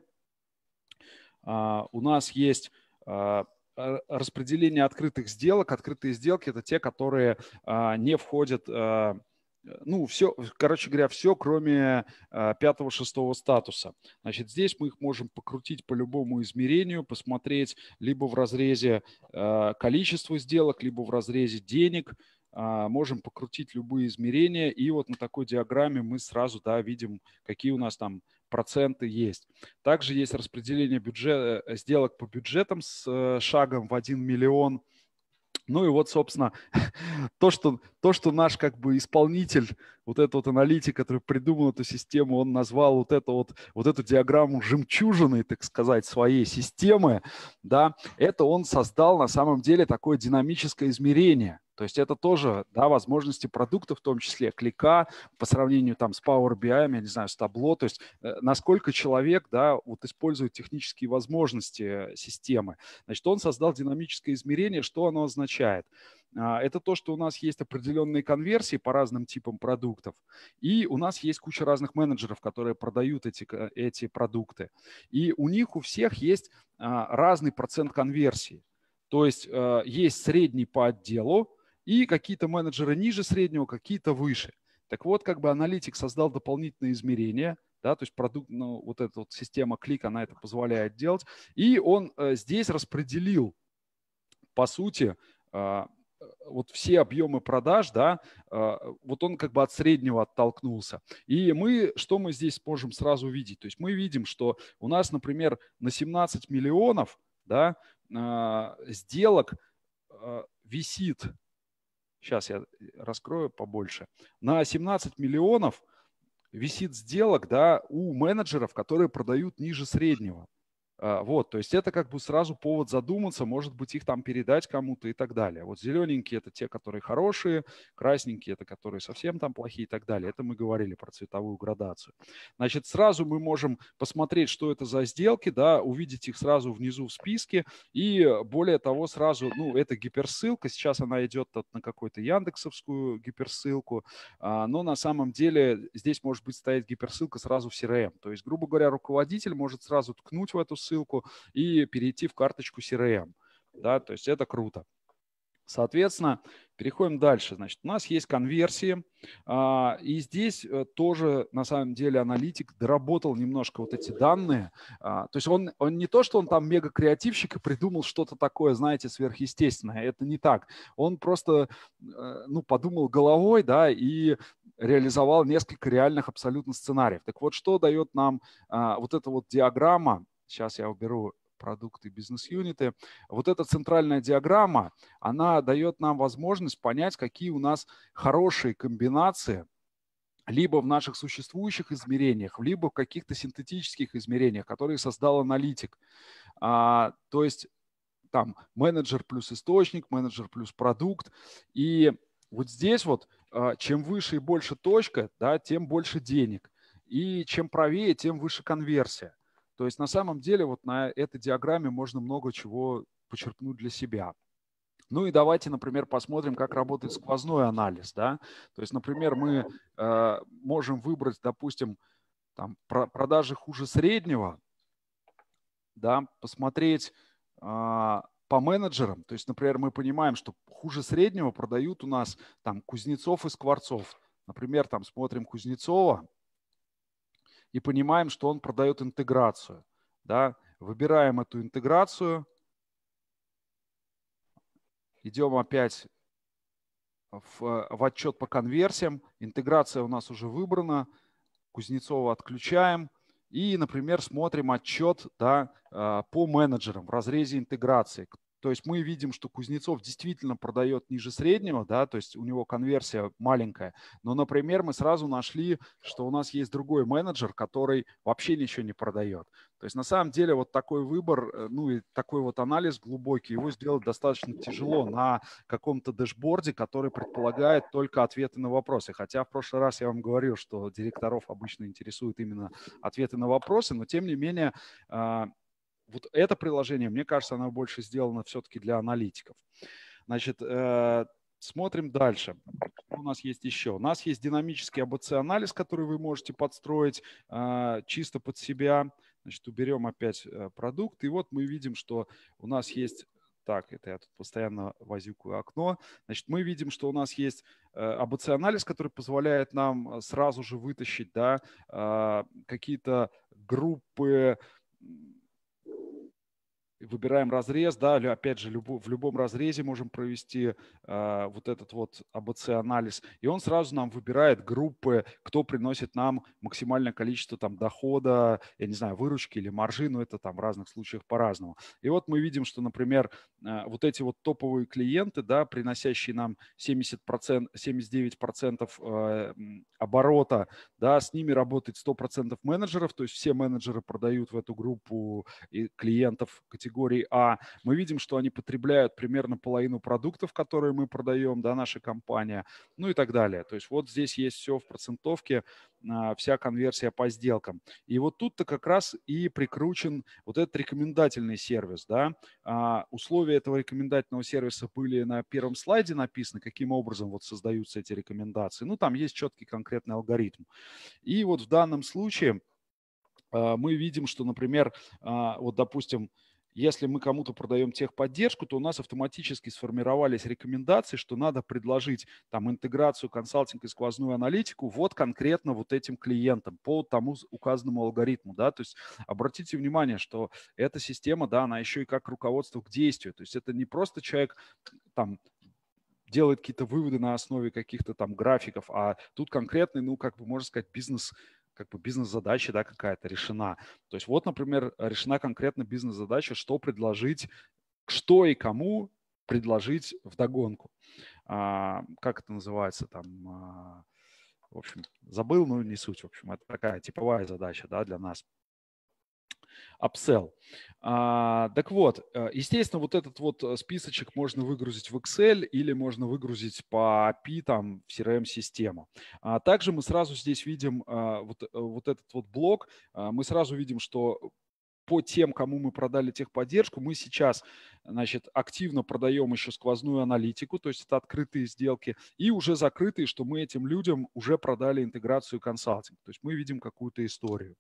а, у нас есть а, распределение открытых сделок. Открытые сделки – это те, которые а, не входят… А, Ну, все, короче говоря, все, кроме пятого-шестого статуса. Значит, здесь мы их можем покрутить по любому измерению, посмотреть либо в разрезе э, количества сделок, либо в разрезе денег. Э, можем покрутить любые измерения. И вот на такой диаграмме мы сразу, да, видим, какие у нас там проценты есть. Также есть распределение бюджет, сделок по бюджетам с э, шагом в один миллион. Ну и вот, собственно, то, что, то, что наш как бы исполнитель, вот этот вот аналитик, который придумал эту систему, он назвал вот, это вот, вот эту диаграмму жемчужиной, так сказать, своей системы, да, это он создал на самом деле такое динамическое измерение. То есть это тоже, да, возможности продукта, в том числе клика, по сравнению там с Power би ай, я не знаю, с табло, то есть э, насколько человек, да, вот использует технические возможности системы. Значит, он создал динамическое измерение. Что оно означает? А, это то, что у нас есть определенные конверсии по разным типам продуктов, и у нас есть куча разных менеджеров, которые продают эти, эти продукты. И у них у всех есть а, разный процент конверсии. То есть э, есть средний по отделу, и какие-то менеджеры ниже среднего, какие-то выше. Так вот, как бы аналитик создал дополнительные измерения, да, то есть продукт, ну, вот эта вот система клик, она это позволяет делать, и он э, здесь распределил, по сути, э, вот все объемы продаж, да, э, вот он как бы от среднего оттолкнулся. И мы, что мы здесь можем сразу видеть? То есть мы видим, что у нас, например, на семнадцать миллионов, да, э, сделок э, висит. Сейчас я раскрою побольше. На семнадцать миллионов висит сделок, да, у менеджеров, которые продают ниже среднего. Вот, то есть это как бы сразу повод задуматься, может быть, их там передать кому-то и так далее. Вот зелененькие – это те, которые хорошие, красненькие – это которые совсем там плохие и так далее. Это мы говорили про цветовую градацию. Значит, сразу мы можем посмотреть, что это за сделки, да, увидеть их сразу внизу в списке. И более того, сразу, ну, это гиперссылка. Сейчас она идет на какую-то яндексовскую гиперссылку, но на самом деле здесь может быть стоять гиперссылка сразу в си эр эм. То есть, грубо говоря, руководитель может сразу ткнуть в эту ссылку и перейти в карточку си эр эм. Да, то есть это круто. Соответственно, переходим дальше. Значит, у нас есть конверсии. И здесь тоже, на самом деле, аналитик доработал немножко вот эти данные. То есть он, он не то, что он там мега-креативщик и придумал что-то такое, знаете, сверхъестественное. Это не так. Он просто, ну, подумал головой, да, и реализовал несколько реальных абсолютно сценариев. Так вот, что дает нам вот эта вот диаграмма? Сейчас я уберу продукты, бизнес-юниты. Вот эта центральная диаграмма, она дает нам возможность понять, какие у нас хорошие комбинации либо в наших существующих измерениях, либо в каких-то синтетических измерениях, которые создал аналитик. А, то есть там менеджер плюс источник, менеджер плюс продукт. И вот здесь вот, чем выше и больше точка, да, тем больше денег. И чем правее, тем выше конверсия. То есть на самом деле вот на этой диаграмме можно много чего почерпнуть для себя. Ну и давайте, например, посмотрим, как работает сквозной анализ. Да? То есть, например, мы э, можем выбрать, допустим, там, про продажи хуже среднего, да, посмотреть э, по менеджерам. То есть, например, мы понимаем, что хуже среднего продают у нас там Кузнецов и Скворцов. Например, там смотрим Кузнецова и понимаем, что он продает интеграцию. Да? Выбираем эту интеграцию. Идем опять в, в отчет по конверсиям. Интеграция у нас уже выбрана. Кузнецова отключаем. И, например, смотрим отчет, да, по менеджерам в разрезе интеграции. То есть мы видим, что Кузнецов действительно продает ниже среднего, да, то есть у него конверсия маленькая. Но, например, мы сразу нашли, что у нас есть другой менеджер, который вообще ничего не продает. То есть на самом деле вот такой выбор, ну и такой вот анализ глубокий, его сделать достаточно тяжело на каком-то дэшборде, который предполагает только ответы на вопросы. Хотя в прошлый раз я вам говорил, что директоров обычно интересуют именно ответы на вопросы, но тем не менее вот это приложение, мне кажется, оно больше сделано все-таки для аналитиков. Значит, смотрим дальше. Что у нас есть еще? У нас есть динамический эй би си-анализ, который вы можете подстроить чисто под себя. Значит, уберем опять продукт. И вот мы видим, что у нас есть... Так, это я тут постоянно возюкаю окно. Значит, мы видим, что у нас есть эй би си-анализ, который позволяет нам сразу же вытащить, да, какие-то группы... Выбираем разрез, да, опять же, в любом разрезе можем провести э, вот этот вот эй би си-анализ, и он сразу нам выбирает группы, кто приносит нам максимальное количество там дохода, я не знаю, выручки или маржи, но это там в разных случаях по-разному. И вот мы видим, что, например, э, вот эти вот топовые клиенты, да, приносящие нам семьдесят процентов, семьдесят девять процентов э, оборота, да, с ними работает сто процентов менеджеров, то есть все менеджеры продают в эту группу и клиентов категории А. Мы видим, что они потребляют примерно половину продуктов, которые мы продаем, да, наша компания, ну и так далее. То есть вот здесь есть все в процентовке, вся конверсия по сделкам. И вот тут-то как раз и прикручен вот этот рекомендательный сервис, да. Условия этого рекомендательного сервиса были на первом слайде написаны, каким образом вот создаются эти рекомендации. Ну, там есть четкий конкретный алгоритм. И вот в данном случае мы видим, что, например, вот, допустим, если мы кому-то продаем техподдержку, то у нас автоматически сформировались рекомендации, что надо предложить там интеграцию, консалтинг и сквозную аналитику вот конкретно вот этим клиентам по тому указанному алгоритму, да, то есть обратите внимание, что эта система, да, она еще и как руководство к действию, то есть это не просто человек там делает какие-то выводы на основе каких-то там графиков, а тут конкретный, ну, как бы можно сказать, бизнес как бы бизнес-задача, да, какая-то решена. То есть вот, например, решена конкретно бизнес-задача, что предложить, что и кому предложить вдогонку. А, как это называется там? А, в общем, забыл, но не суть. В общем, это такая типовая задача, да, для нас. Upsell. А, так вот, естественно, вот этот вот списочек можно выгрузить в Excel или можно выгрузить по эй пи I там, в си ар эм-систему. А также мы сразу здесь видим а, вот, вот этот вот блок, а, мы сразу видим, что по тем, кому мы продали техподдержку, мы сейчас, значит, активно продаем еще сквозную аналитику, то есть это открытые сделки, и уже закрытые, что мы этим людям уже продали интеграцию и консалтинг. То есть мы видим какую-то историю.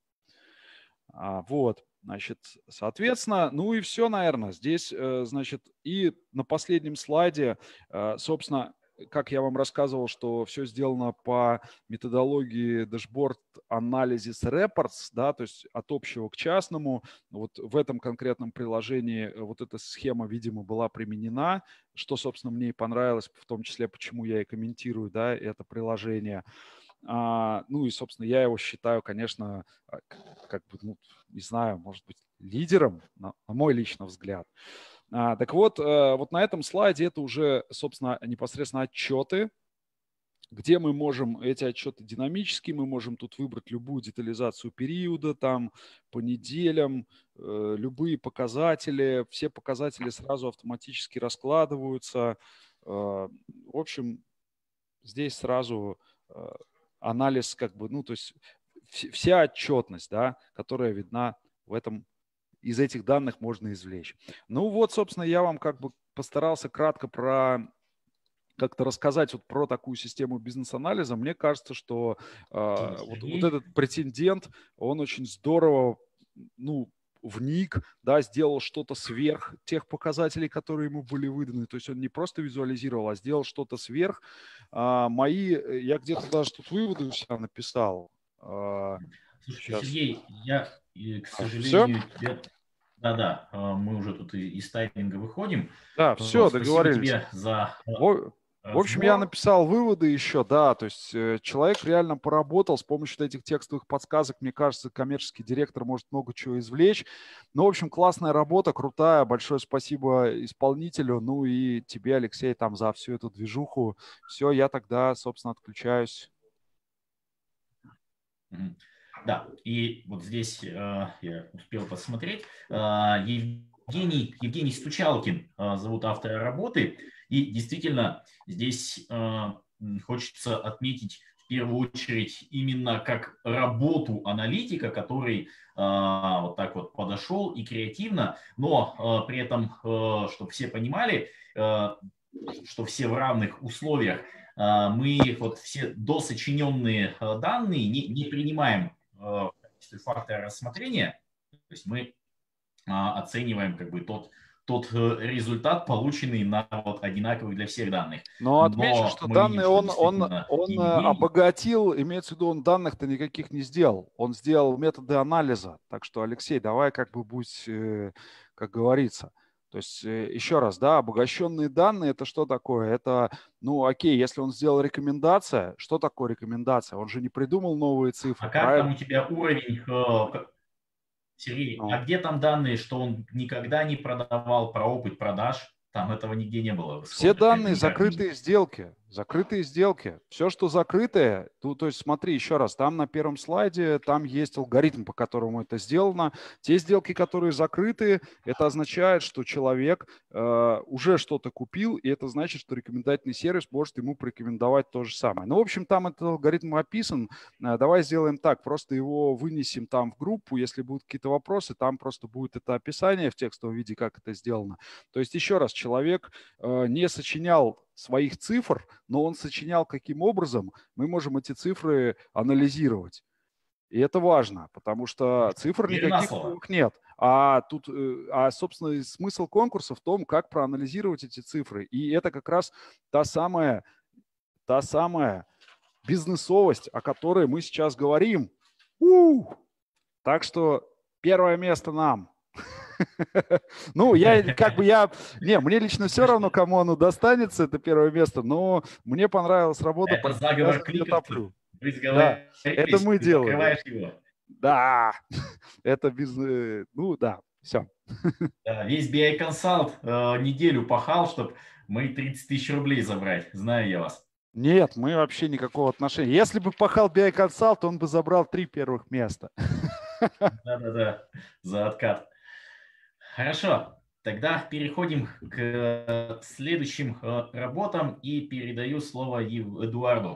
А, вот, значит, соответственно, ну и все, наверное. Здесь, значит, и на последнем слайде, собственно, как я вам рассказывал, что все сделано по методологии Dashboard Analysis Reports, да, то есть от общего к частному. Вот в этом конкретном приложении вот эта схема, видимо, была применена, что, собственно, мне и понравилось, в том числе, почему я и комментирую, да, это приложение. А, ну и, собственно, я его считаю, конечно, как бы, ну, не знаю, может быть, лидером, на, на мой личный взгляд. А, так вот, вот на этом слайде это уже, собственно, непосредственно отчеты, где мы можем, эти отчеты динамические, мы можем тут выбрать любую детализацию периода, там, по неделям, э, любые показатели, все показатели сразу автоматически раскладываются. Э, в общем, здесь сразу э, анализ, как бы, ну, то есть вся отчетность, да, которая видна в этом из этих данных можно извлечь. Ну вот, собственно, я вам как бы постарался кратко про как-то рассказать вот про такую систему бизнес-анализа. Мне кажется, что э, вот, вот этот претендент, он очень здорово, ну, вник, да, сделал что-то сверх тех показателей, которые ему были выданы. То есть он не просто визуализировал, а сделал что-то сверх. А, мои, я где-то даже тут выводы у себя написал. А, Слушай, сейчас. Сергей, я, к А, сожалению, все? тебя... Да-да, мы уже тут из тайминга выходим. Да, все, Спасибо договорились. тебе за... В общем, я написал выводы еще, да, то есть э, человек реально поработал с помощью этих текстовых подсказок. Мне кажется, коммерческий директор может много чего извлечь. Ну, в общем, классная работа, крутая. Большое спасибо исполнителю, ну и тебе, Алексей, там за всю эту движуху. Все, я тогда, собственно, отключаюсь. Да, и вот здесь э, я успел посмотреть. Э, Евгений, Евгений Стучалкин э, зовут автора работы. И действительно, здесь э, хочется отметить в первую очередь именно как работу аналитика, который э, вот так вот подошел и креативно, но э, при этом, э, чтобы все понимали, э, что все в равных условиях, э, мы вот все досочиненные э, данные не, не принимаем э, в качестве фактора рассмотрения, то есть мы э, оцениваем как бы тот тот результат, полученный на вот одинаковых для всех данных. Но отмечу, Но что данные видим, что он, он, он обогатил, имеется в виду, он данных-то никаких не сделал. Он сделал методы анализа. Так что, Алексей, давай как бы будь, как говорится. То есть, еще раз, да, обогащенные данные – это что такое? Это, ну, окей, если он сделал рекомендация, что такое рекомендация? Он же не придумал новые цифры. А как правильно? Там у тебя уровень… Сергей, ну. а где там данные, что он никогда не продавал, про опыт продаж? Там этого нигде не было. Все данные закрытые не... сделки. Закрытые сделки. Все, что закрытое, то, то есть смотри еще раз, там на первом слайде, там есть алгоритм, по которому это сделано. Те сделки, которые закрыты, это означает, что человек э, уже что-то купил, и это значит, что рекомендательный сервис может ему порекомендовать то же самое. Ну, в общем, там этот алгоритм описан. Э, давай сделаем так, просто его вынесем там в группу. Если будут какие-то вопросы, там просто будет это описание в текстовом виде, как это сделано. То есть еще раз, человек э, не сочинял своих цифр, но он сочинял, каким образом мы можем эти цифры анализировать. И это важно, потому что цифр никаких новых нет. А тут, а, собственно, смысл конкурса в том, как проанализировать эти цифры. И это как раз та самая, та самая бизнесовость, о которой мы сейчас говорим. У-у-у! Так что первое место нам. Ну, я как бы я... Не, мне лично все равно, кому оно достанется, это первое место, но мне понравилась работа. Это заговор кликов. Да, это мы делаем. Да, это бизнес... Ну, да, все. Да, весь би ай Consult э, неделю пахал, чтобы мои тридцать тысяч рублей забрать. Знаю я вас. Нет, мы вообще никакого отношения. Если бы пахал би ай Consult, он бы забрал три первых места. Да-да-да, за откат. Хорошо, тогда переходим к следующим работам и передаю слово Эдуарду.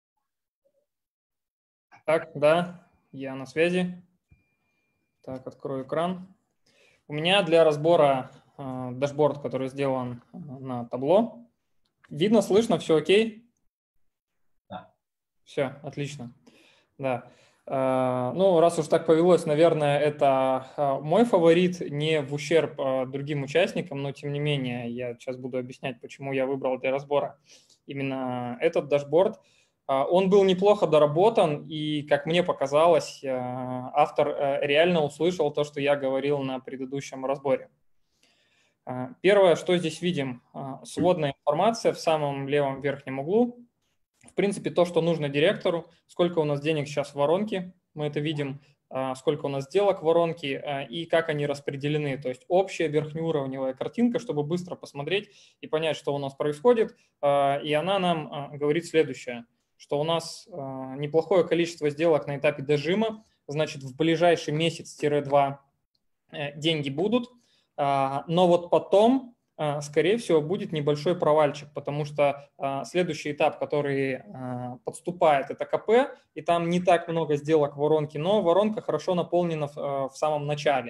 Так, да, я на связи. Так, открою экран. У меня для разбора э, дашборд, который сделан на табло. Видно, слышно, все окей? Да. Все, отлично. Да. Ну, раз уж так повелось, наверное, это мой фаворит, не в ущерб другим участникам, но тем не менее я сейчас буду объяснять, почему я выбрал для разбора именно этот дашборд. Он был неплохо доработан, и, как мне показалось, автор реально услышал то, что я говорил на предыдущем разборе. Первое, что здесь видим, сводная информация в самом левом верхнем углу. В принципе, то, что нужно директору, сколько у нас денег сейчас в воронке, мы это видим, сколько у нас сделок в воронке и как они распределены. То есть общая верхнеуровневая картинка, чтобы быстро посмотреть и понять, что у нас происходит. И она нам говорит следующее, что у нас неплохое количество сделок на этапе дожима, значит, в ближайший месяц-два деньги будут, но вот потом... скорее всего, будет небольшой провальчик, потому что а, следующий этап, который а, подступает, это ка пэ, и там не так много сделок в воронке, но воронка хорошо наполнена в, в самом начале.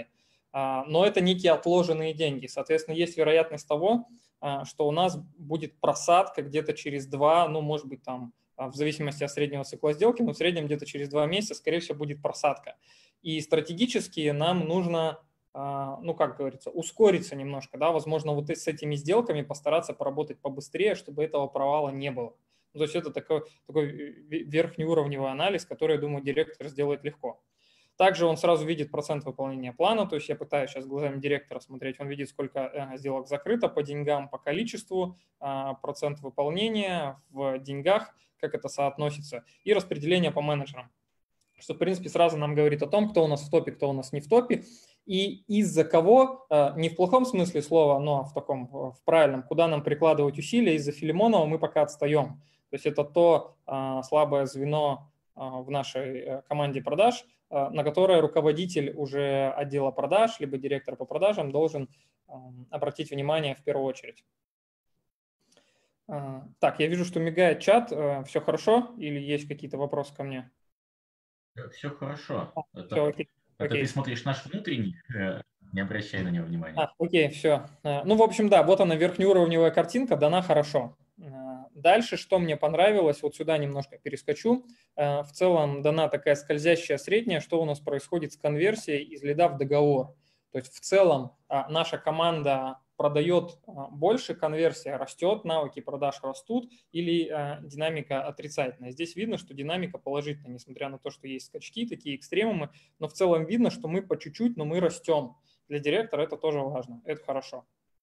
но это некие отложенные деньги. Соответственно, есть вероятность того, что у нас будет просадка где-то через два, ну, может быть, там, в зависимости от среднего цикла сделки, но в среднем где-то через два месяца, скорее всего, будет просадка. И стратегически нам нужно, ну, как говорится, ускориться немножко, да, возможно, вот с этими сделками постараться поработать побыстрее, чтобы этого провала не было. Ну, то есть это такой, такой верхнеуровневый анализ, который, я думаю, директор сделает легко. Также он сразу видит процент выполнения плана, то есть я пытаюсь сейчас глазами директора смотреть, он видит, сколько сделок закрыто по деньгам, по количеству, процент выполнения в деньгах, как это соотносится, и распределение по менеджерам, что, в принципе, сразу нам говорит о том, кто у нас в топе, кто у нас не в топе, и из-за кого, не в плохом смысле слова, но в таком, в правильном, куда нам прикладывать усилия, из-за Филимонова мы пока отстаем. То есть это то слабое звено в нашей команде продаж, на которое руководитель уже отдела продаж, либо директор по продажам должен обратить внимание в первую очередь. Так, я вижу, что мигает чат. Все хорошо или есть какие-то вопросы ко мне? Все хорошо. А, это все, окей. это окей. ты смотришь наш внутренний, не обращай на него внимания. А, окей, все. Ну, в общем, да, вот она верхнеуровневая картинка, дана хорошо. Дальше, что мне понравилось, вот сюда немножко перескочу. В целом дана такая скользящая средняя, что у нас происходит с конверсией из лида в договор. То есть в целом наша команда продает больше, конверсия растет, навыки продаж растут, или динамика отрицательная. Здесь видно, что динамика положительная, несмотря на то, что есть скачки, такие экстремумы, но в целом видно, что мы по чуть-чуть, но мы растем. Для директора это тоже важно, это хорошо.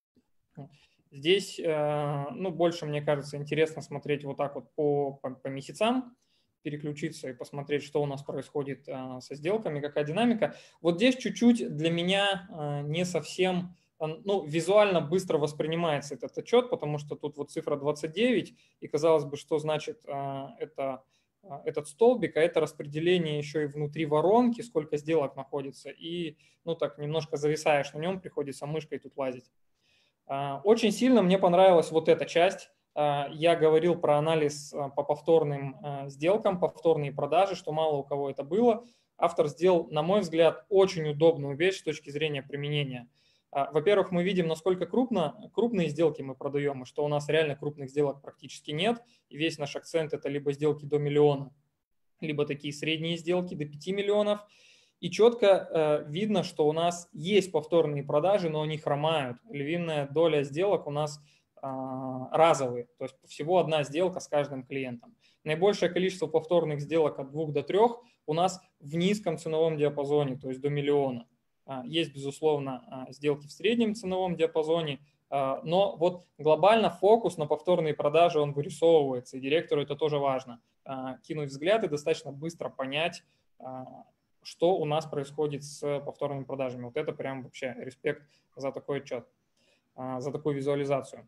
Здесь, ну, больше, мне кажется, интересно смотреть вот так вот по, по, по месяцам, переключиться и посмотреть, что у нас происходит со сделками, какая динамика. Вот здесь чуть-чуть для меня не совсем, ну, визуально быстро воспринимается этот отчет, потому что тут вот цифра двадцать девять, и казалось бы, что значит это, этот столбик, а это распределение еще и внутри воронки, сколько сделок находится, и, ну, так немножко зависаешь на нем, приходится мышкой тут лазить. Очень сильно мне понравилась вот эта часть. Я говорил про анализ по повторным сделкам, повторные продажи, что мало у кого это было. Автор сделал, на мой взгляд, очень удобную вещь с точки зрения применения. Во-первых, мы видим, насколько крупно, крупные сделки мы продаем, и что у нас реально крупных сделок практически нет. И весь наш акцент – это либо сделки до миллиона, либо такие средние сделки до пяти миллионов. И четко э, видно, что у нас есть повторные продажи, но они хромают. Львиная доля сделок у нас э, разовые, то есть всего одна сделка с каждым клиентом. Наибольшее количество повторных сделок от двух до трех у нас в низком ценовом диапазоне, то есть до миллиона. Э, есть, безусловно, э, сделки в среднем ценовом диапазоне, э, но вот глобально фокус на повторные продажи, он вырисовывается, и директору это тоже важно. Э, кинуть взгляд и достаточно быстро понять, э, что у нас происходит с повторными продажами. Вот это прям вообще респект за такой отчет, за такую визуализацию.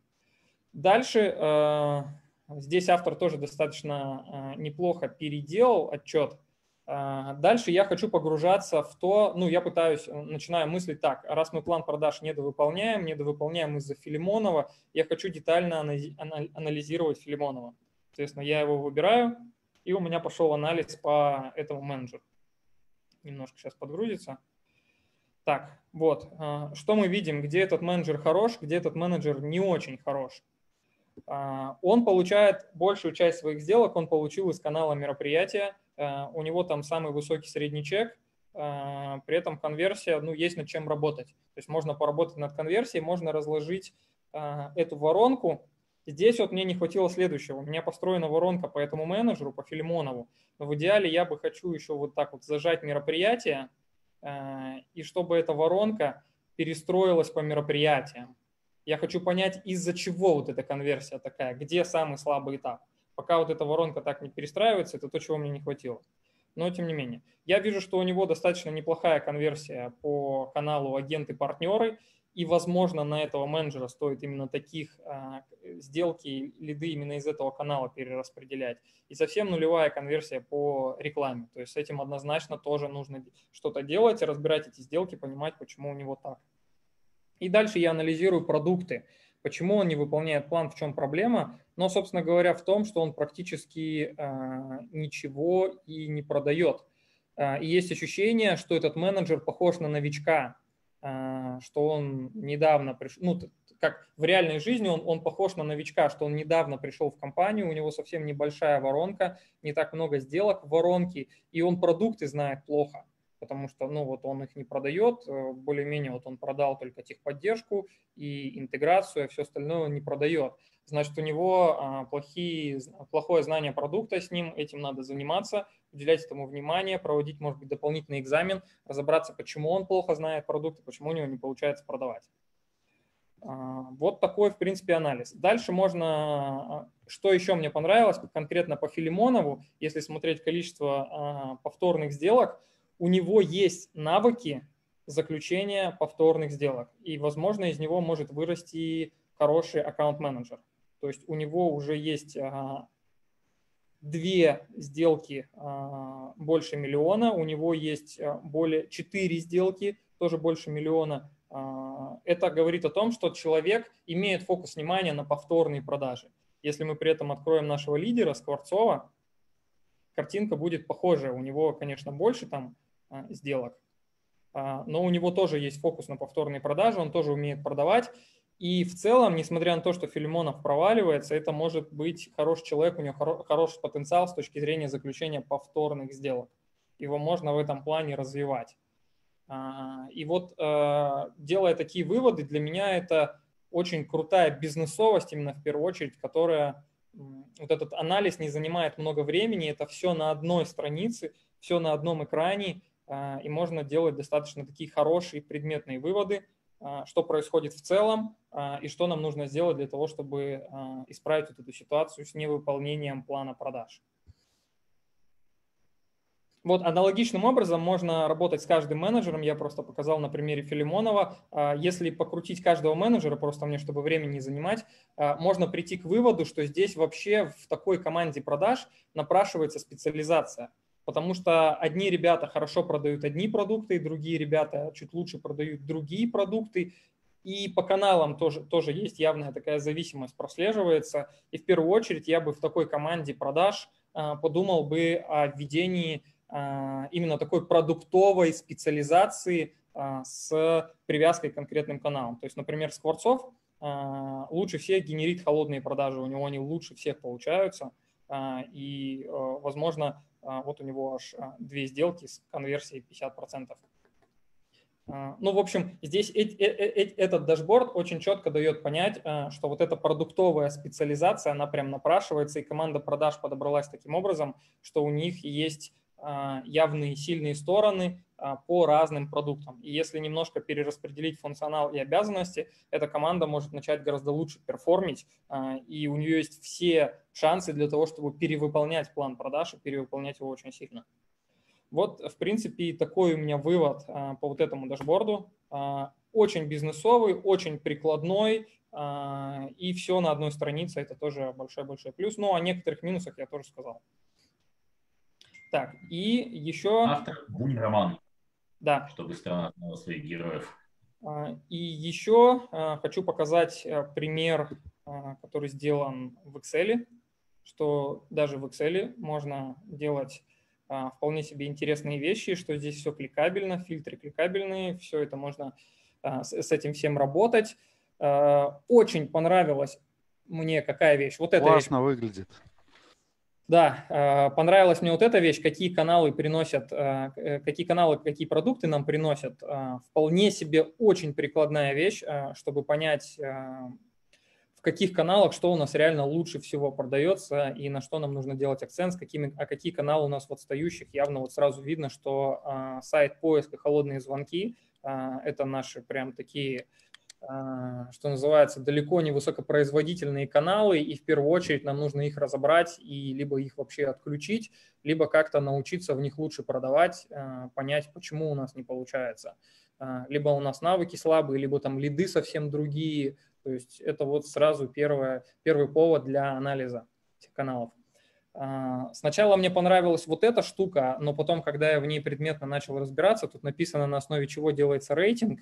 Дальше здесь автор тоже достаточно неплохо переделал отчет. Дальше я хочу погружаться в то, ну, я пытаюсь, начинаю мыслить так, раз мы план продаж недовыполняем, недовыполняем из-за Филимонова, я хочу детально анализировать Филимонова. Соответственно, я его выбираю, и у меня пошел анализ по этому менеджеру. Немножко сейчас подгрузится. Так, вот, что мы видим, где этот менеджер хорош, где этот менеджер не очень хорош. Он получает большую часть своих сделок, он получил из канала мероприятия, у него там самый высокий средний чек, при этом конверсия, ну, есть над чем работать. То есть можно поработать над конверсией, можно разложить эту воронку. Здесь вот мне не хватило следующего. У меня построена воронка по этому менеджеру, по Филимонову. Но в идеале я бы хочу еще вот так вот зажать мероприятие, и чтобы эта воронка перестроилась по мероприятиям. Я хочу понять, из-за чего вот эта конверсия такая, где самый слабый этап. Пока вот эта воронка так не перестраивается, это то, чего мне не хватило. Но тем не менее. Я вижу, что у него достаточно неплохая конверсия по каналу агенты-партнеры. И, возможно, на этого менеджера стоит именно таких а, сделки, лиды именно из этого канала перераспределять. И совсем нулевая конверсия по рекламе. То есть с этим однозначно тоже нужно что-то делать, разбирать эти сделки, понимать, почему у него так. И дальше я анализирую продукты. Почему он не выполняет план, в чем проблема? Но, собственно говоря, в том, что он практически а, ничего и не продает. А, и есть ощущение, что этот менеджер похож на новичка. что он недавно пришел, ну, как в реальной жизни он, он похож на новичка, что он недавно пришел в компанию, у него совсем небольшая воронка, не так много сделок в воронке, и он продукты знает плохо, потому что, ну, вот он их не продает, более-менее вот он продал только техподдержку и интеграцию, а все остальное он не продает. Значит, у него плохие, плохое знание продукта, с ним этим надо заниматься, уделять этому внимание, проводить, может быть, дополнительный экзамен, разобраться, почему он плохо знает продукт, почему у него не получается продавать. Вот такой, в принципе, анализ. Дальше можно, что еще мне понравилось, конкретно по Филимонову, если смотреть количество повторных сделок, у него есть навыки заключения повторных сделок, и, возможно, из него может вырасти хороший аккаунт-менеджер. То есть у него уже есть а, две сделки а, больше миллиона, у него есть а, более четыре сделки, тоже больше миллиона. А, это говорит о том, что человек имеет фокус внимания на повторные продажи. Если мы при этом откроем нашего лидера Скворцова, картинка будет похожая. У него, конечно, больше там а, сделок, а, но у него тоже есть фокус на повторные продажи, он тоже умеет продавать. И в целом, несмотря на то, что Филимонов проваливается, это может быть хороший человек, у него хоро- хороший потенциал с точки зрения заключения повторных сделок. Его можно в этом плане развивать. И вот, делая такие выводы, для меня это очень крутая бизнесовость, именно в первую очередь, которая, вот этот анализ не занимает много времени, это все на одной странице, все на одном экране, и можно делать достаточно такие хорошие предметные выводы, что происходит в целом и что нам нужно сделать для того, чтобы исправить вот эту ситуацию с невыполнением плана продаж. Вот аналогичным образом можно работать с каждым менеджером. Я просто показал на примере Филимонова. Если покрутить каждого менеджера, просто мне, чтобы времени не занимать, можно прийти к выводу, что здесь вообще в такой команде продаж напрашивается специализация. Потому что одни ребята хорошо продают одни продукты, другие ребята чуть лучше продают другие продукты. И по каналам тоже, тоже есть явная такая зависимость, прослеживается. И в первую очередь я бы в такой команде продаж подумал бы о введении именно такой продуктовой специализации с привязкой к конкретным каналам. То есть, например, Скворцов лучше всех генерит холодные продажи, у него они лучше всех получаются. И, возможно, вот у него аж две сделки с конверсией пятьдесят процентов. Ну, в общем, здесь этот дашборд очень четко дает понять, что вот эта продуктовая специализация, она прям напрашивается, и команда продаж подобралась таким образом, что у них есть явные сильные стороны по разным продуктам. И если немножко перераспределить функционал и обязанности, эта команда может начать гораздо лучше перформить, и у нее есть все шансы для того, чтобы перевыполнять план продаж и перевыполнять его очень сильно. Вот, в принципе, такой у меня вывод по вот этому дашборду. Очень бизнесовый, очень прикладной, и все на одной странице. Это тоже большой-большой плюс. Ну, о некоторых минусах я тоже сказал. Так, и еще... Автор Бунь Роман. Да. Что быстро назвал своих героев. И еще хочу показать пример, который сделан в Excel, что даже в Excel можно делать вполне себе интересные вещи, что здесь все кликабельно, фильтры кликабельные, все это можно с этим всем работать. Очень понравилась мне какая вещь. Вот эта Классно вещь. Выглядит. Да, понравилась мне вот эта вещь, какие каналы приносят, какие каналы, какие продукты нам приносят. Вполне себе очень прикладная вещь, чтобы понять, в каких каналах что у нас реально лучше всего продается и на что нам нужно делать акцент, с какими, а какие каналы у нас в отстающих. Явно вот сразу видно, что сайт поиск и холодные звонки – это наши прям такие... что называется, далеко не высокопроизводительные каналы, и в первую очередь нам нужно их разобрать и либо их вообще отключить, либо как-то научиться в них лучше продавать, понять, почему у нас не получается. Либо у нас навыки слабые, либо там лиды совсем другие. То есть это вот сразу первое, первый повод для анализа этих каналов. Сначала мне понравилась вот эта штука, но потом, когда я в ней предметно начал разбираться, тут написано, на основе чего делается рейтинг.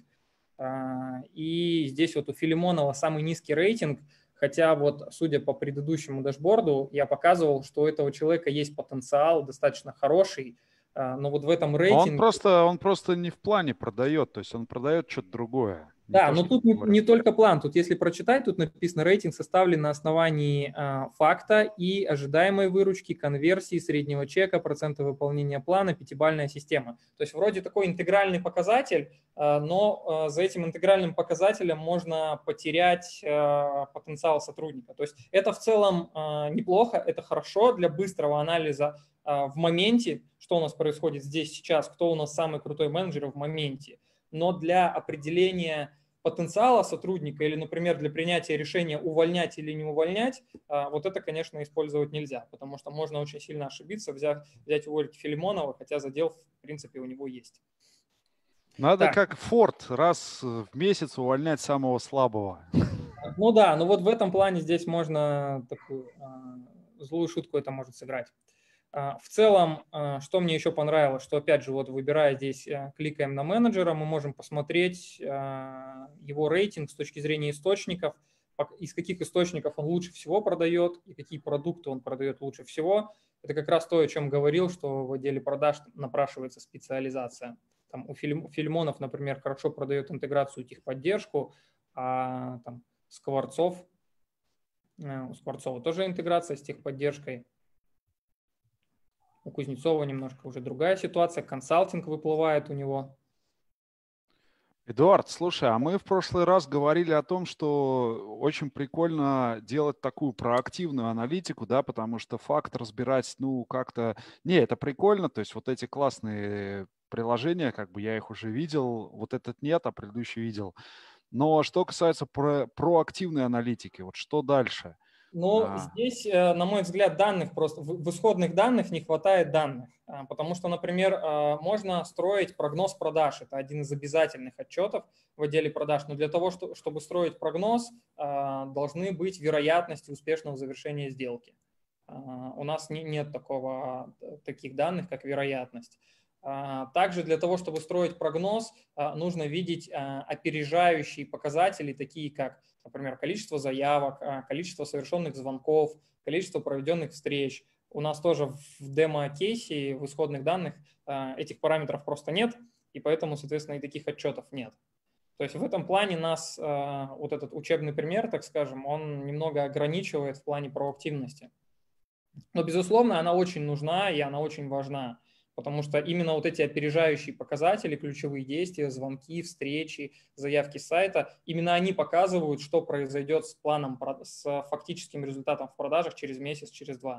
И здесь вот у Филимонова самый низкий рейтинг, хотя вот судя по предыдущему дашборду, я показывал, что у этого человека есть потенциал достаточно хороший, Но вот в этом А рейтинге... Он просто, он просто не в плане продает, то есть он продает что-то другое. Не Да, то, но что тут мы не, говорим. не только план. Тут, если прочитать, тут написано, рейтинг составлен на основании а, факта и ожидаемой выручки, конверсии, среднего чека, процента выполнения плана, пятибалльная система. То есть вроде такой интегральный показатель, а, но а, за этим интегральным показателем можно потерять а, потенциал сотрудника. То есть это в целом а, неплохо, это хорошо для быстрого анализа а, в моменте, что у нас происходит здесь сейчас, кто у нас самый крутой менеджер в моменте. Но для определения потенциала сотрудника или, например, для принятия решения увольнять или не увольнять, вот это, конечно, использовать нельзя, потому что можно очень сильно ошибиться, взять, взять уволить Филимонова, хотя задел, в принципе, у него есть. Надо Так. как Форд раз в месяц увольнять самого слабого. Ну да, но вот в этом плане здесь можно такую злую шутку это может сыграть. В целом, что мне еще понравилось, что опять же, вот выбирая здесь, кликаем на менеджера, мы можем посмотреть его рейтинг с точки зрения источников, из каких источников он лучше всего продает и какие продукты он продает лучше всего. Это как раз то, о чем говорил, что в отделе продаж напрашивается специализация. Там у Филимонов, например, хорошо продает интеграцию и техподдержку, а там Скворцов, у Скворцова тоже интеграция с техподдержкой. У Кузнецова немножко уже другая ситуация, консалтинг выплывает у него. Эдуард, слушай, а мы в прошлый раз говорили о том, что очень прикольно делать такую проактивную аналитику, да, потому что факт разбирать, ну, как-то... Не, это прикольно, то есть вот эти классные приложения, как бы я их уже видел, вот этот нет, а предыдущий видел. Но что касается про проактивной аналитики, вот что дальше? Ну, а. здесь, на мой взгляд, данных просто, в исходных данных не хватает данных, потому что, например, можно строить прогноз продаж, это один из обязательных отчетов в отделе продаж, но для того, чтобы строить прогноз, должны быть вероятности успешного завершения сделки. У нас нет такого, таких данных, как вероятность. Также для того, чтобы строить прогноз, нужно видеть опережающие показатели, такие как, например, количество заявок, количество совершенных звонков, количество проведенных встреч. У нас тоже в демо-кейсе, в исходных данных этих параметров просто нет, и поэтому, соответственно, и таких отчетов нет. То есть в этом плане нас вот этот учебный пример, так скажем, он немного ограничивает в плане проактивности. Но, безусловно, она очень нужна и она очень важна. Потому что именно вот эти опережающие показатели, ключевые действия, звонки, встречи, заявки с сайта, именно они показывают, что произойдет с планом, с фактическим результатом в продажах через месяц, через два.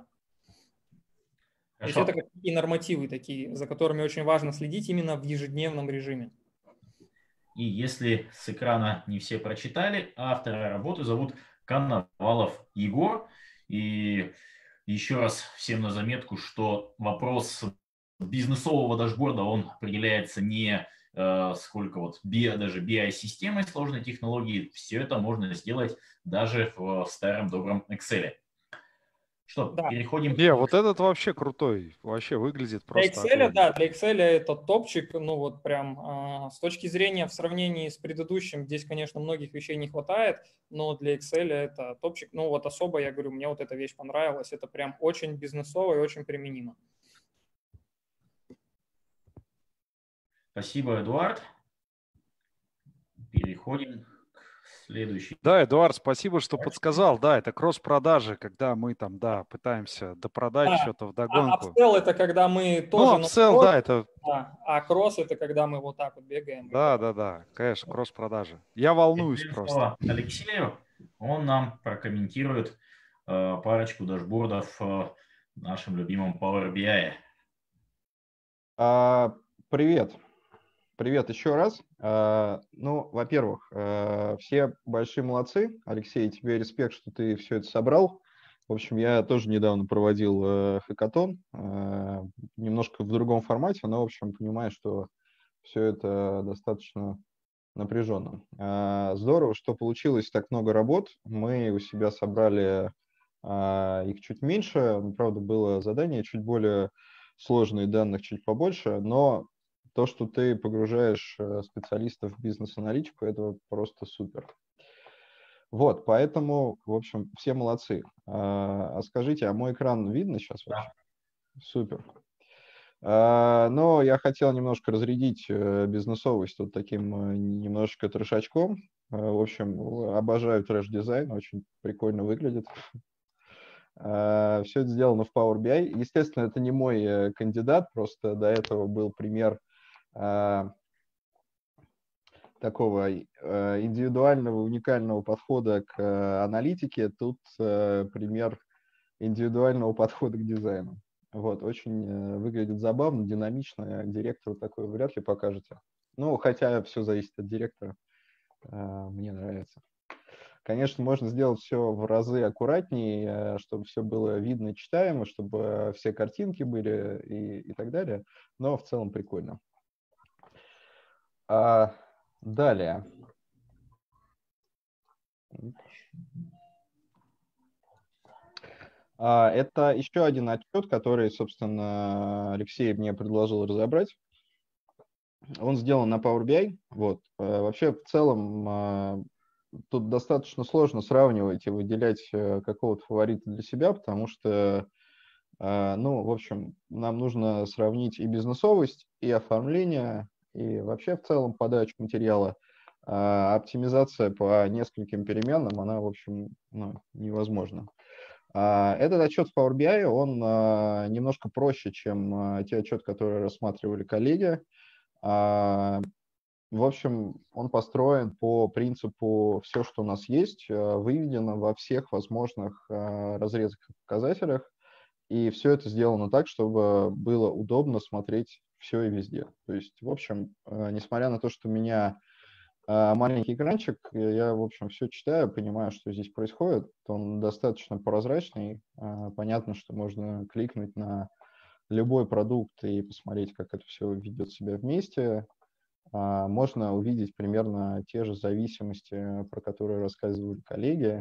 Хорошо. То есть это какие нормативы такие, за которыми очень важно следить именно в ежедневном режиме. И если с экрана не все прочитали, автора работы зовут Коновалов Егор. И еще раз всем на заметку, что вопрос бизнесового дашборда, он определяется не э, сколько вот би ай, даже би ай-системой сложной технологии. Все это можно сделать даже в, в старом добром Excel. Что, да. переходим... Не, вот этот вообще крутой. Вообще выглядит просто... Для Excel, да, для Excel это топчик. Ну вот прям э, с точки зрения в сравнении с предыдущим, здесь, конечно, многих вещей не хватает, но для Excel это топчик. Ну вот особо, я говорю, мне вот эта вещь понравилась. Это прям очень бизнесово и очень применимо. Спасибо, Эдуард. Переходим к следующей. Да, Эдуард, спасибо, что подсказал. Да, это кросс-продажи, когда мы там, да, пытаемся допродать а, что-то вдогонку. А апсел это когда мы тоже... Ну, апсел, да, это... Да, а кросс это когда мы вот так вот бегаем. Да, да, да, конечно, кросс-продажи. Я волнуюсь просто. Алексею, он нам прокомментирует э, парочку дашбордов э, в нашем любимом Power би ай. А, привет. Привет еще раз. А, ну, во-первых, а, все большие молодцы. Алексей, тебе респект, что ты все это собрал. В общем, я тоже недавно проводил э, хакатон, э, немножко в другом формате, но, в общем, понимаю, что все это достаточно напряженно. Э, здорово, что получилось так много работ. Мы у себя собрали э, их чуть меньше. Правда, было задание чуть более сложные, данных чуть побольше, но то, что ты погружаешь специалистов в бизнес-аналитику, это просто супер. Вот, поэтому, в общем, все молодцы. А скажите, а мой экран видно сейчас вообще? Да. Супер. Но я хотел немножко разрядить бизнесовость вот таким немножечко трешачком. В общем, обожаю трэш-дизайн, очень прикольно выглядит. Все это сделано в Power би ай. Естественно, это не мой кандидат, просто до этого был пример такого индивидуального, уникального подхода к аналитике. Тут пример индивидуального подхода к дизайну. Вот, очень выглядит забавно, динамично. Директору такое вряд ли покажете. Ну, хотя все зависит от директора. Мне нравится. Конечно, можно сделать все в разы аккуратнее, чтобы все было видно и читаемо, чтобы все картинки были и, и так далее. Но в целом прикольно. А, далее. А, это еще один отчет, который, собственно, Алексей мне предложил разобрать. Он сделан на Power би ай. Вот. Вообще, в целом, тут достаточно сложно сравнивать и выделять какого-то фаворита для себя, потому что, ну, в общем, нам нужно сравнить и бизнесовость, и оформление, и вообще в целом подачу материала. А оптимизация по нескольким переменным, она, в общем, ну, невозможна. Этот отчет в Power би ай, он немножко проще, чем те отчеты, которые рассматривали коллеги. В общем, он построен по принципу «все, что у нас есть, выведено во всех возможных разрезах и показателях», и все это сделано так, чтобы было удобно смотреть все и везде. То есть, в общем, несмотря на то, что у меня маленький экранчик, я, в общем, все читаю, понимаю, что здесь происходит, он достаточно прозрачный, понятно, что можно кликнуть на любой продукт и посмотреть, как это все ведет себя вместе. Можно увидеть примерно те же зависимости, про которые рассказывали коллеги,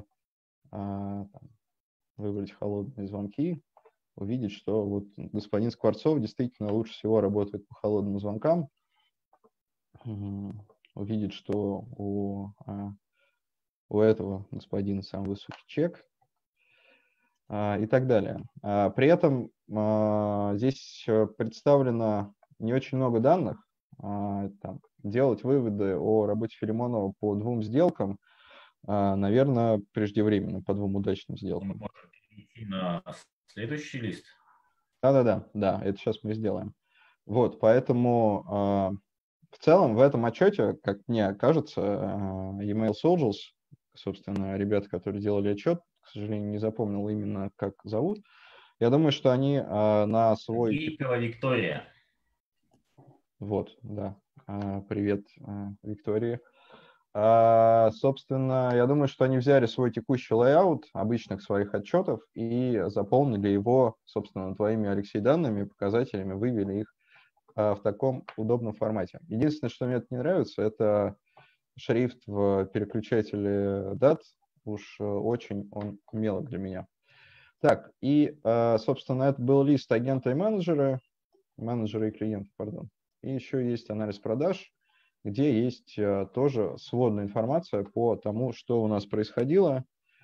выбрать холодные звонки, увидеть, что вот господин Скворцов действительно лучше всего работает по холодным звонкам, увидеть, что у, у этого господина самый высокий чек и так далее. При этом здесь представлено не очень много данных. Там, делать выводы о работе Филимонова по двум сделкам, наверное, преждевременно, по двум удачным сделкам. Мы можем перейти на следующий лист. Да-да-да, да, это сейчас мы сделаем. Вот, поэтому в целом в этом отчете, как мне кажется, Email Soldiers, собственно, ребята, которые делали отчет, к сожалению, не запомнил именно, как зовут, я думаю, что они на свой... Гейкова Виктория. Вот, да. Привет, Виктория. Собственно, я думаю, что они взяли свой текущий лейаут обычных своих отчетов и заполнили его, собственно, твоими, Алексей, данными, показателями, вывели их в таком удобном формате. Единственное, что мне это не нравится, это шрифт в переключателе дат. Уж очень он мелок для меня. Так, и, собственно, это был лист агента и менеджера, менеджера и клиента, пардон. И еще есть анализ продаж, где есть тоже сводная информация по тому, что у нас происходило.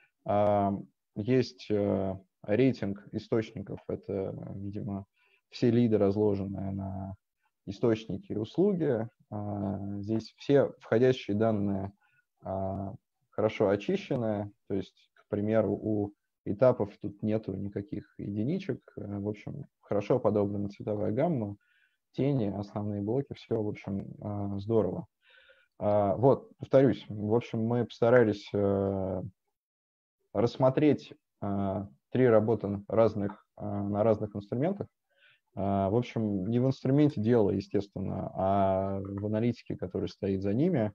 Есть рейтинг источников, это, видимо, все лиды, разложенные на источники и услуги. Здесь все входящие данные хорошо очищены, то есть, к примеру, у этапов тут нету никаких единичек. В общем, хорошо подобрана цветовая гамма, тени, основные блоки, все, в общем, здорово. Вот, повторюсь, в общем, мы постарались рассмотреть три работы разных, на разных инструментах. В общем, не в инструменте дело, естественно, а в аналитике, которая стоит за ними.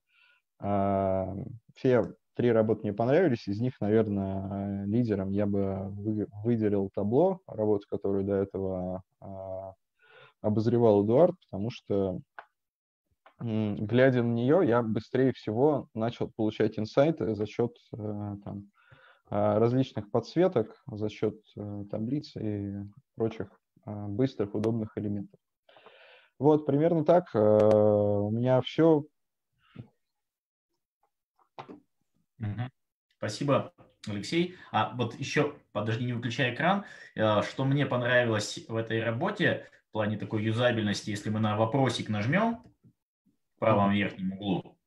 Все три работы мне понравились, из них, наверное, лидером я бы выделил табло, работу, которую до этого обозревал Эдуард, потому что, глядя на нее, я быстрее всего начал получать инсайты за счет там, различных подсветок, за счет таблиц и прочих быстрых, удобных элементов. Вот, примерно так. У меня все. Спасибо, Алексей. А вот еще, подожди, не выключай экран. Что мне понравилось в этой работе, плане такой юзабельности, если мы на вопросик нажмем в правом верхнем углу,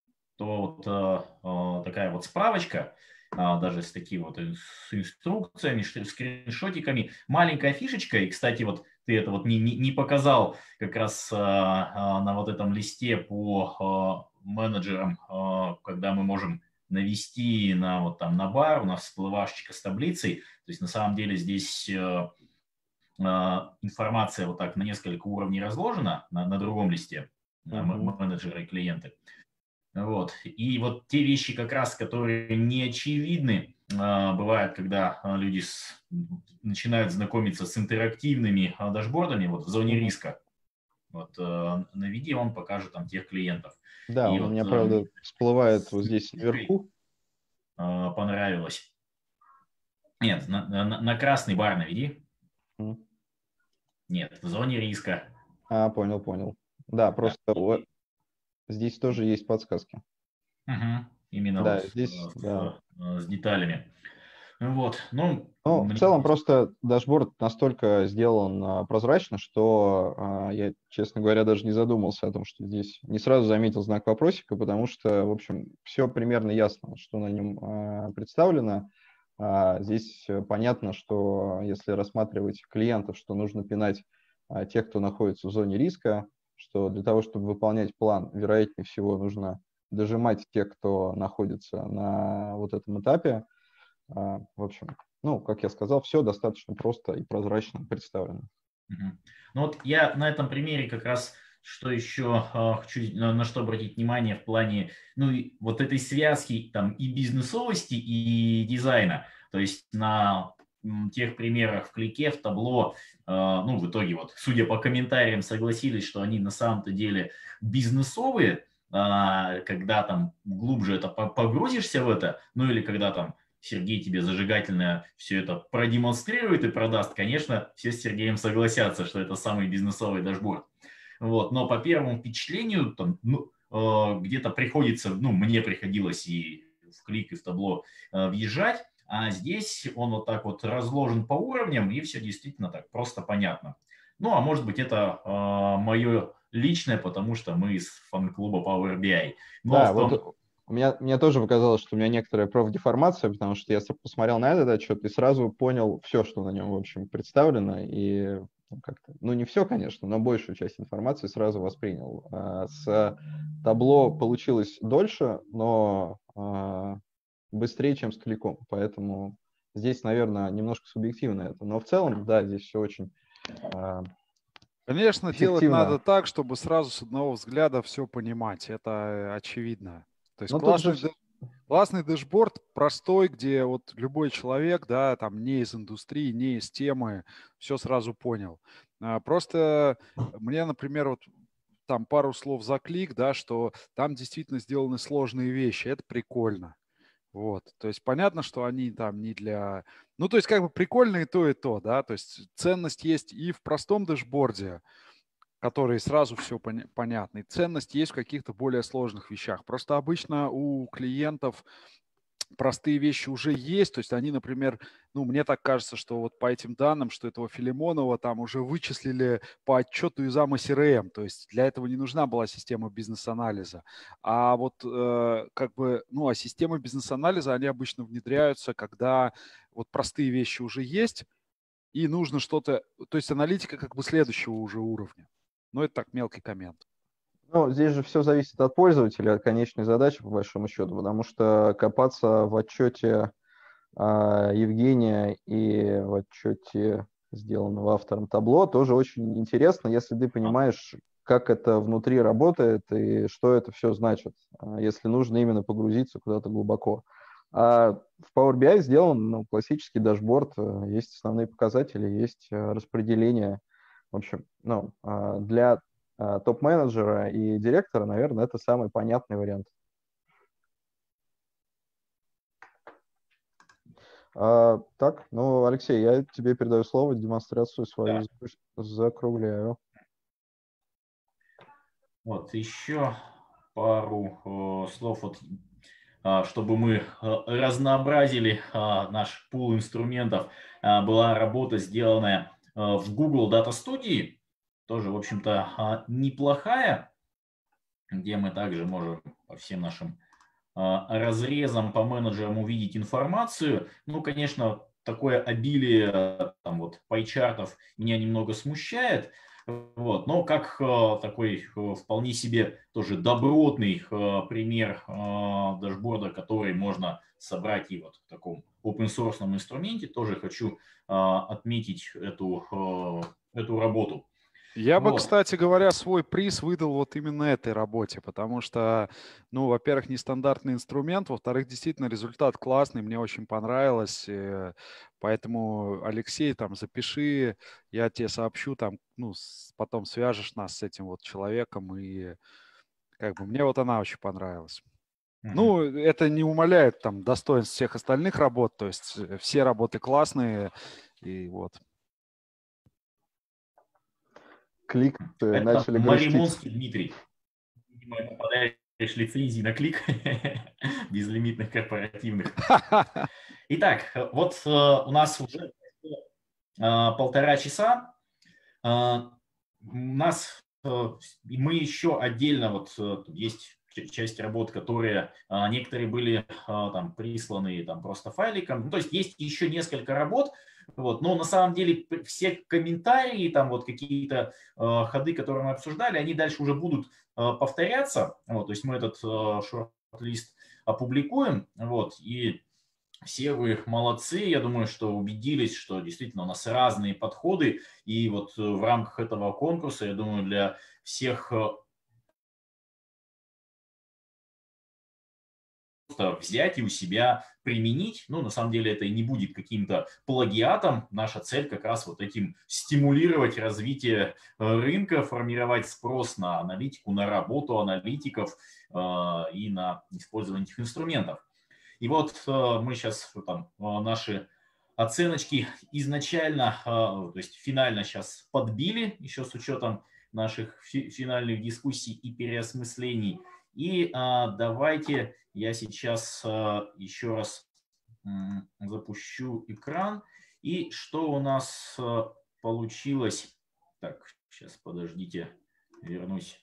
то вот э, такая вот справочка, э, даже с такими вот с инструкциями, скриншотиками, маленькая фишечка, и, кстати, вот ты это вот не, не, не показал как раз э, э, на вот этом листе по э, менеджерам, э, когда мы можем навести на вот там на бар, у нас всплывашечка с таблицей, то есть на самом деле здесь э, э, информация вот так на несколько уровней разложена на, на другом листе, uh-huh. менеджеры и клиенты. Вот. И вот те вещи как раз, которые не очевидны, э, бывают, когда люди с, начинают знакомиться с интерактивными э, дашбордами, вот в зоне риска. Вот э, наведи, он покажет там тех клиентов. Да, и он вот, у меня, правда, э, всплывает вот здесь наверху. Э, понравилось. Нет, на, на, на красный бар наведи. Mm. Нет, в зоне риска. А, понял, понял. Да, просто да. Здесь тоже есть подсказки. Угу. Именно да, вот здесь, в, да. в, с деталями. Вот, ну, ну мне... в целом просто дашборд настолько сделан а, прозрачно, что а, я, честно говоря, даже не задумался о том, что здесь не сразу заметил знак вопросика, потому что, в общем, все примерно ясно, что на нем а, представлено. А, здесь понятно, что если рассматривать клиентов, что нужно пинать а, тех, кто находится в зоне риска, что для того, чтобы выполнять план, вероятнее всего, нужно дожимать тех, кто находится на вот этом этапе. А, в общем, ну, как я сказал, все достаточно просто и прозрачно представлено. Угу. Ну вот я на этом примере как раз, что еще э, хочу, на, на что обратить внимание в плане, ну, и вот этой связки там и бизнесовости, и дизайна. То есть на м, тех примерах в клике, в табло, э, ну, в итоге вот, судя по комментариям, согласились, что они на самом-то деле бизнесовые, э, когда там глубже это погрузишься в это, ну, или когда там Сергей тебе зажигательно все это продемонстрирует и продаст, конечно, все с Сергеем согласятся, что это самый бизнесовый дашборд. Вот. Но по первому впечатлению там, ну, э, где-то приходится, ну, мне приходилось и в клик, и в табло э, въезжать, а здесь он вот так вот разложен по уровням, и все действительно так просто понятно. Ну, а может быть, это э, мое личное, потому что мы из фан-клуба Power би ай. Но да, в том... вот... У меня, мне тоже показалось, что у меня некоторая профдеформация, потому что я посмотрел на этот отчет и сразу понял все, что на нем, в общем, представлено. И как-то, ну, не все, конечно, но большую часть информации сразу воспринял. А с табло получилось дольше, но а, быстрее, чем с кликом. Поэтому здесь, наверное, немножко субъективно это. Но в целом, да, здесь все очень а, Конечно, делать надо так, чтобы сразу с одного взгляда все понимать. Это очевидно. То есть классный, же... классный дэшборд простой, где вот любой человек, да, там не из индустрии, не из темы, все сразу понял. Просто мне, например, вот там пару слов за клик, да, что там действительно сделаны сложные вещи, это прикольно. Вот, то есть понятно, что они там не для... Ну, то есть как бы прикольно и то, и то, да, то есть ценность есть и в простом дэшборде, который сразу все поня- понятно, и ценность есть в каких-то более сложных вещах. Просто обычно у клиентов простые вещи уже есть, то есть они, например, ну, мне так кажется, что вот по этим данным, что этого Филимонова там уже вычислили по отчету из АМА си эр эм, то есть для этого не нужна была система бизнес-анализа. А вот э, как бы, ну, а системы бизнес-анализа, они обычно внедряются, когда вот простые вещи уже есть, и нужно что-то, то есть аналитика как бы следующего уже уровня. Но это так, мелкий коммент. Ну, здесь же все зависит от пользователя, от конечной задачи, по большому счету, потому что копаться в отчете а, Евгения и в отчете, сделанного автором табло, тоже очень интересно, если ты понимаешь, как это внутри работает и что это все значит, если нужно именно погрузиться куда-то глубоко. А в Power би ай сделан ну, классический дашборд, есть основные показатели, есть распределение. В общем, ну, для топ-менеджера и директора, наверное, это самый понятный вариант. А, так, ну, Алексей, я тебе передаю слово, демонстрацию свою да. закругляю. Вот, еще пару э, слов, вот, э, чтобы мы э, разнообразили э, наш пул инструментов. Э, была работа, сделанная э, в Google Data Studio. тоже, в общем-то, неплохая, где мы также можем по всем нашим разрезам по менеджерам увидеть информацию. Ну, конечно, такое обилие там вот пайчартов меня немного смущает, вот, но как такой вполне себе тоже добротный пример дашборда, который можно собрать и вот в таком open-source инструменте, тоже хочу отметить эту, эту работу. Я бы, Вот. кстати говоря, свой приз выдал вот именно этой работе, потому что, ну, во-первых, нестандартный инструмент, во-вторых, действительно результат классный, мне очень понравилось, поэтому, Алексей, там, запиши, я тебе сообщу, там, ну, потом свяжешь нас с этим вот человеком, и как бы мне вот она очень понравилась. Mm-hmm. Ну, это не умаляет там достоинств всех остальных работ, то есть все работы классные, и вот. Клик это начали Маримонский Дмитрий. Видимо, попадаешь лицензии на клик безлимитных корпоративных. Итак, вот у нас уже полтора часа. У нас мы еще отдельно, вот есть часть работ, которые некоторые были там присланы там просто файликом. Ну, то есть есть еще несколько работ, вот, но на самом деле все комментарии, там вот какие-то э, ходы, которые мы обсуждали, они дальше уже будут э, повторяться. Вот, то есть мы этот э, шорт-лист опубликуем, вот, и все вы молодцы, я думаю, что убедились, что действительно у нас разные подходы, и вот в рамках этого конкурса, я думаю, для всех взять и у себя применить. Ну, на самом деле это и не будет каким-то плагиатом. Наша цель как раз вот этим стимулировать развитие рынка, формировать спрос на аналитику, на работу аналитиков э, и на использование этих инструментов. И вот э, мы сейчас там э, наши оценочки изначально, э, то есть финально сейчас подбили, еще с учетом наших фи- финальных дискуссий и переосмыслений. И а, давайте я сейчас а, еще раз м, запущу экран. И что у нас а, получилось? Так, сейчас подождите, вернусь,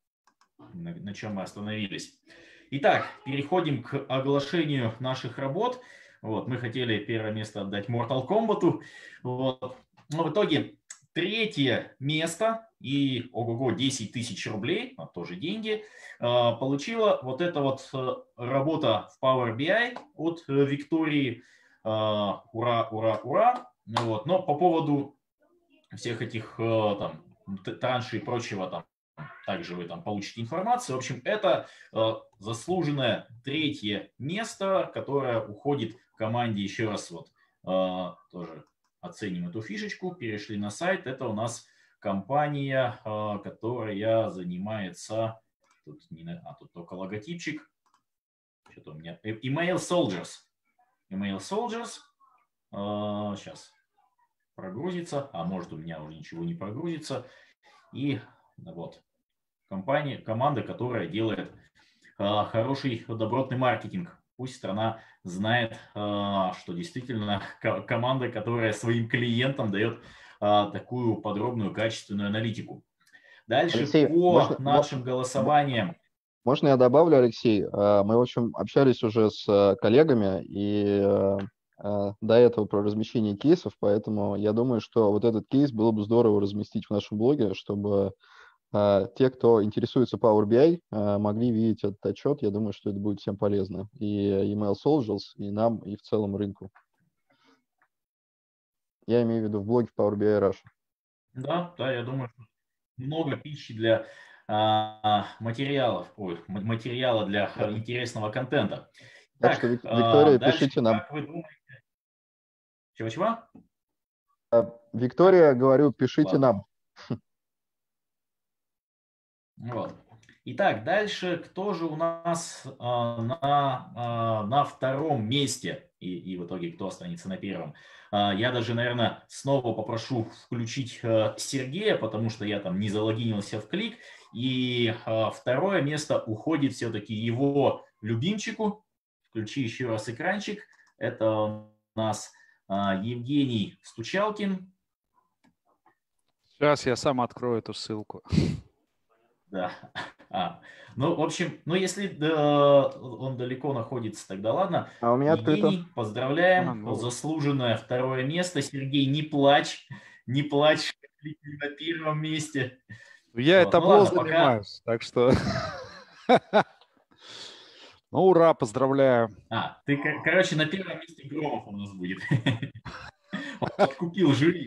на, на чем мы остановились. Итак, переходим к оглашению наших работ. Вот, мы хотели первое место отдать Mortal Kombat. Вот. Но в итоге третье место и ого-го десять тысяч рублей, а тоже деньги, получила вот эта вот работа в Power би ай от Виктории. Ура, ура, ура. Вот. Но по поводу всех этих там, траншей и прочего, там, также вы там получите информацию. В общем, это заслуженное третье место, которое уходит команде. Еще раз вот тоже оценим эту фишечку. Перешли на сайт. Это у нас компания, которая занимается... Тут, не, а, тут только логотипчик. Что-то у меня... Email Soldiers. Email Soldiers. Сейчас прогрузится. А может, у меня уже ничего не прогрузится. И вот. Компания, команда, которая делает хороший добротный маркетинг. Пусть страна знает, что действительно команда, которая своим клиентам дает такую подробную, качественную аналитику. Дальше Алексей, по можно, нашим голосованиям. Можно я добавлю, Алексей? Мы, в общем, общались уже с коллегами и до этого про размещение кейсов, поэтому я думаю, что вот этот кейс было бы здорово разместить в нашем блоге, чтобы те, кто интересуется Power би ай, могли видеть этот отчет. Я думаю, что это будет всем полезно. И Email Soldiers, и нам, и в целом рынку. Я имею в виду в блоге Power би ай Russia. Да, да, я думаю, что много пищи для а, материалов, ой, материала для да. интересного контента. Так, так что, Виктория, а, дальше, пишите нам. Как вы думаете? Чего-чего? Виктория, говорю, пишите Ладно. нам. Вот. Итак, дальше кто же у нас а, на, а, на втором месте и, и в итоге кто останется на первом? А, я даже, наверное, снова попрошу включить а, Сергея, потому что я там не залогинился в клик. И а, второе место уходит все-таки его любимчику. Включи еще раз экранчик. Это у нас а, Евгений Стучалкин. Сейчас я сам открою эту ссылку. Да. А, ну, в общем, ну, если да, он далеко находится, тогда ладно. А у меня открыто. Евгений, поздравляем. А, ну. Заслуженное второе место. Сергей, не плачь. Не плачь. На первом месте. Я Вот. это Ну табло ладно, пока. занимаюсь, так что... Ну, ура, поздравляю. А, ты, кор- короче, на первом месте Громов у нас будет. Он подкупил жюри.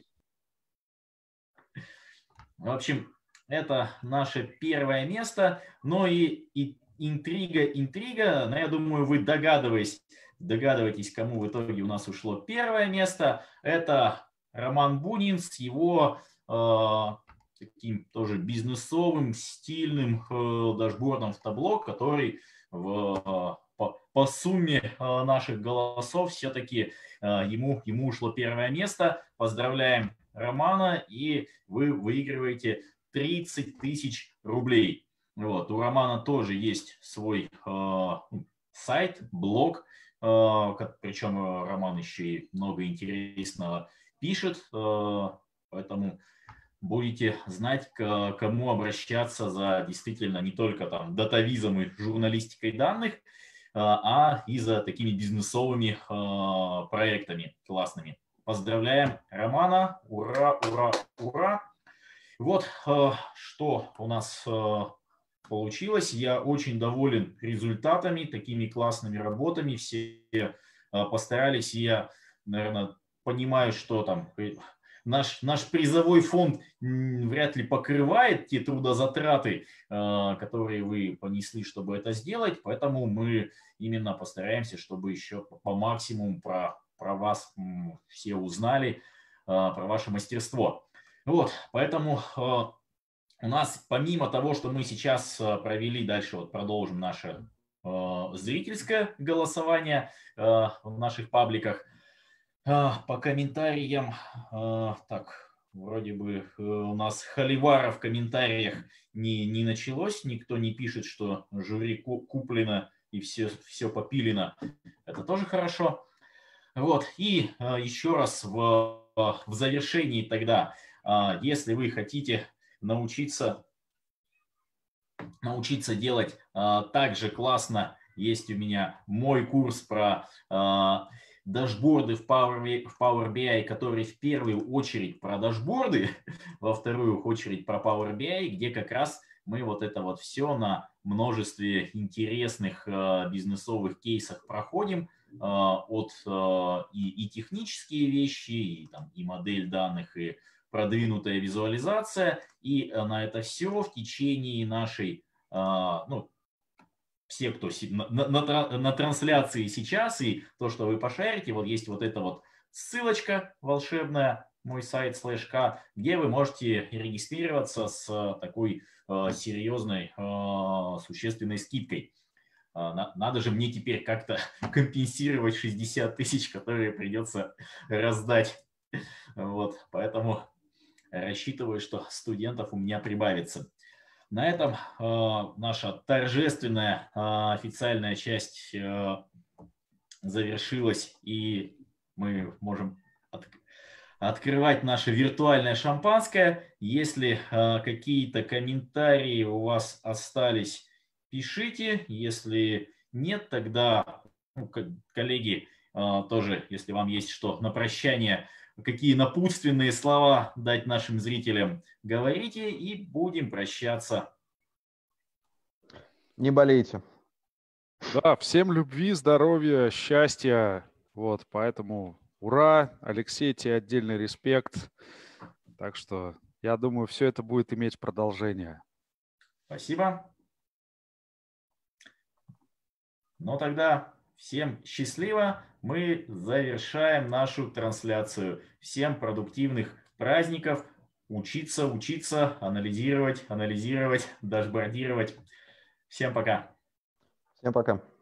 В общем, это наше первое место. Ну и, и интрига, интрига. Но я думаю, вы догадываетесь, догадываетесь, кому в итоге у нас ушло первое место. Это Роман Бунин с его э, таким тоже бизнесовым, стильным э, дашбордом в табло, который в, э, по, по сумме э, наших голосов все-таки э, ему, ему ушло первое место. Поздравляем Романа, и вы выигрываете тридцать тысяч рублей. Вот. У Романа тоже есть свой э, сайт, блог, э, причем Роман еще и много интересного пишет, э, поэтому будете знать, к кому обращаться за действительно не только там датавизом и журналистикой данных, э, а и за такими бизнесовыми э, проектами классными. Поздравляем Романа, ура, ура, ура. Вот э, что у нас э, получилось. Я очень доволен результатами, такими классными работами. Все э, постарались, и я, наверное, понимаю, что там наш, наш призовой фонд м, вряд ли покрывает те трудозатраты, э, которые вы понесли, чтобы это сделать. Поэтому мы именно постараемся, чтобы еще по максимуму про, про вас м, все узнали, э, про ваше мастерство. Вот, поэтому э, у нас помимо того, что мы сейчас э, провели, дальше вот продолжим наше э, зрительское голосование э, в наших пабликах. Э, по комментариям, э, так, вроде бы э, у нас холивара в комментариях не, не началось, никто не пишет, что жюри куплено и все, все попилено. Это тоже хорошо. Вот, и э, еще раз в, в завершении тогда, э, если вы хотите научиться, научиться делать э, так же классно, есть у меня мой курс про э, дашборды в Power, в Power би ай, который в первую очередь про дашборды, во вторую очередь про Power би ай, где как раз мы вот это вот все на множестве интересных э, бизнесовых кейсах проходим, э, от э, и, и технические вещи, и, там, и модель данных, и продвинутая визуализация, и на это все в течение нашей, ну, все, кто на, на, на трансляции сейчас, и то, что вы пошарите, вот есть вот эта вот ссылочка волшебная, мой сайт слэш ка, где вы можете регистрироваться с такой э, серьезной, э, существенной скидкой. Э, надо же мне теперь как-то компенсировать шестьдесят тысяч, которые придется раздать. Вот, поэтому рассчитываю, что студентов у меня прибавится. На этом э, наша торжественная э, официальная часть э, завершилась, и мы можем от, открывать наше виртуальное шампанское. Если э, какие-то комментарии у вас остались, пишите. Если нет, тогда, ну, коллеги, э, тоже, если вам есть что на прощание, какие напутственные слова дать нашим зрителям, говорите, и будем прощаться. Не болейте. Да, всем любви, здоровья, счастья. Вот, поэтому ура, Алексей, тебе отдельный респект. Так что я думаю, все это будет иметь продолжение. Спасибо. Ну тогда всем счастливо. Мы завершаем нашу трансляцию. Всем продуктивных праздников. Учиться, учиться, анализировать, анализировать, дашбордировать. Всем пока. Всем пока.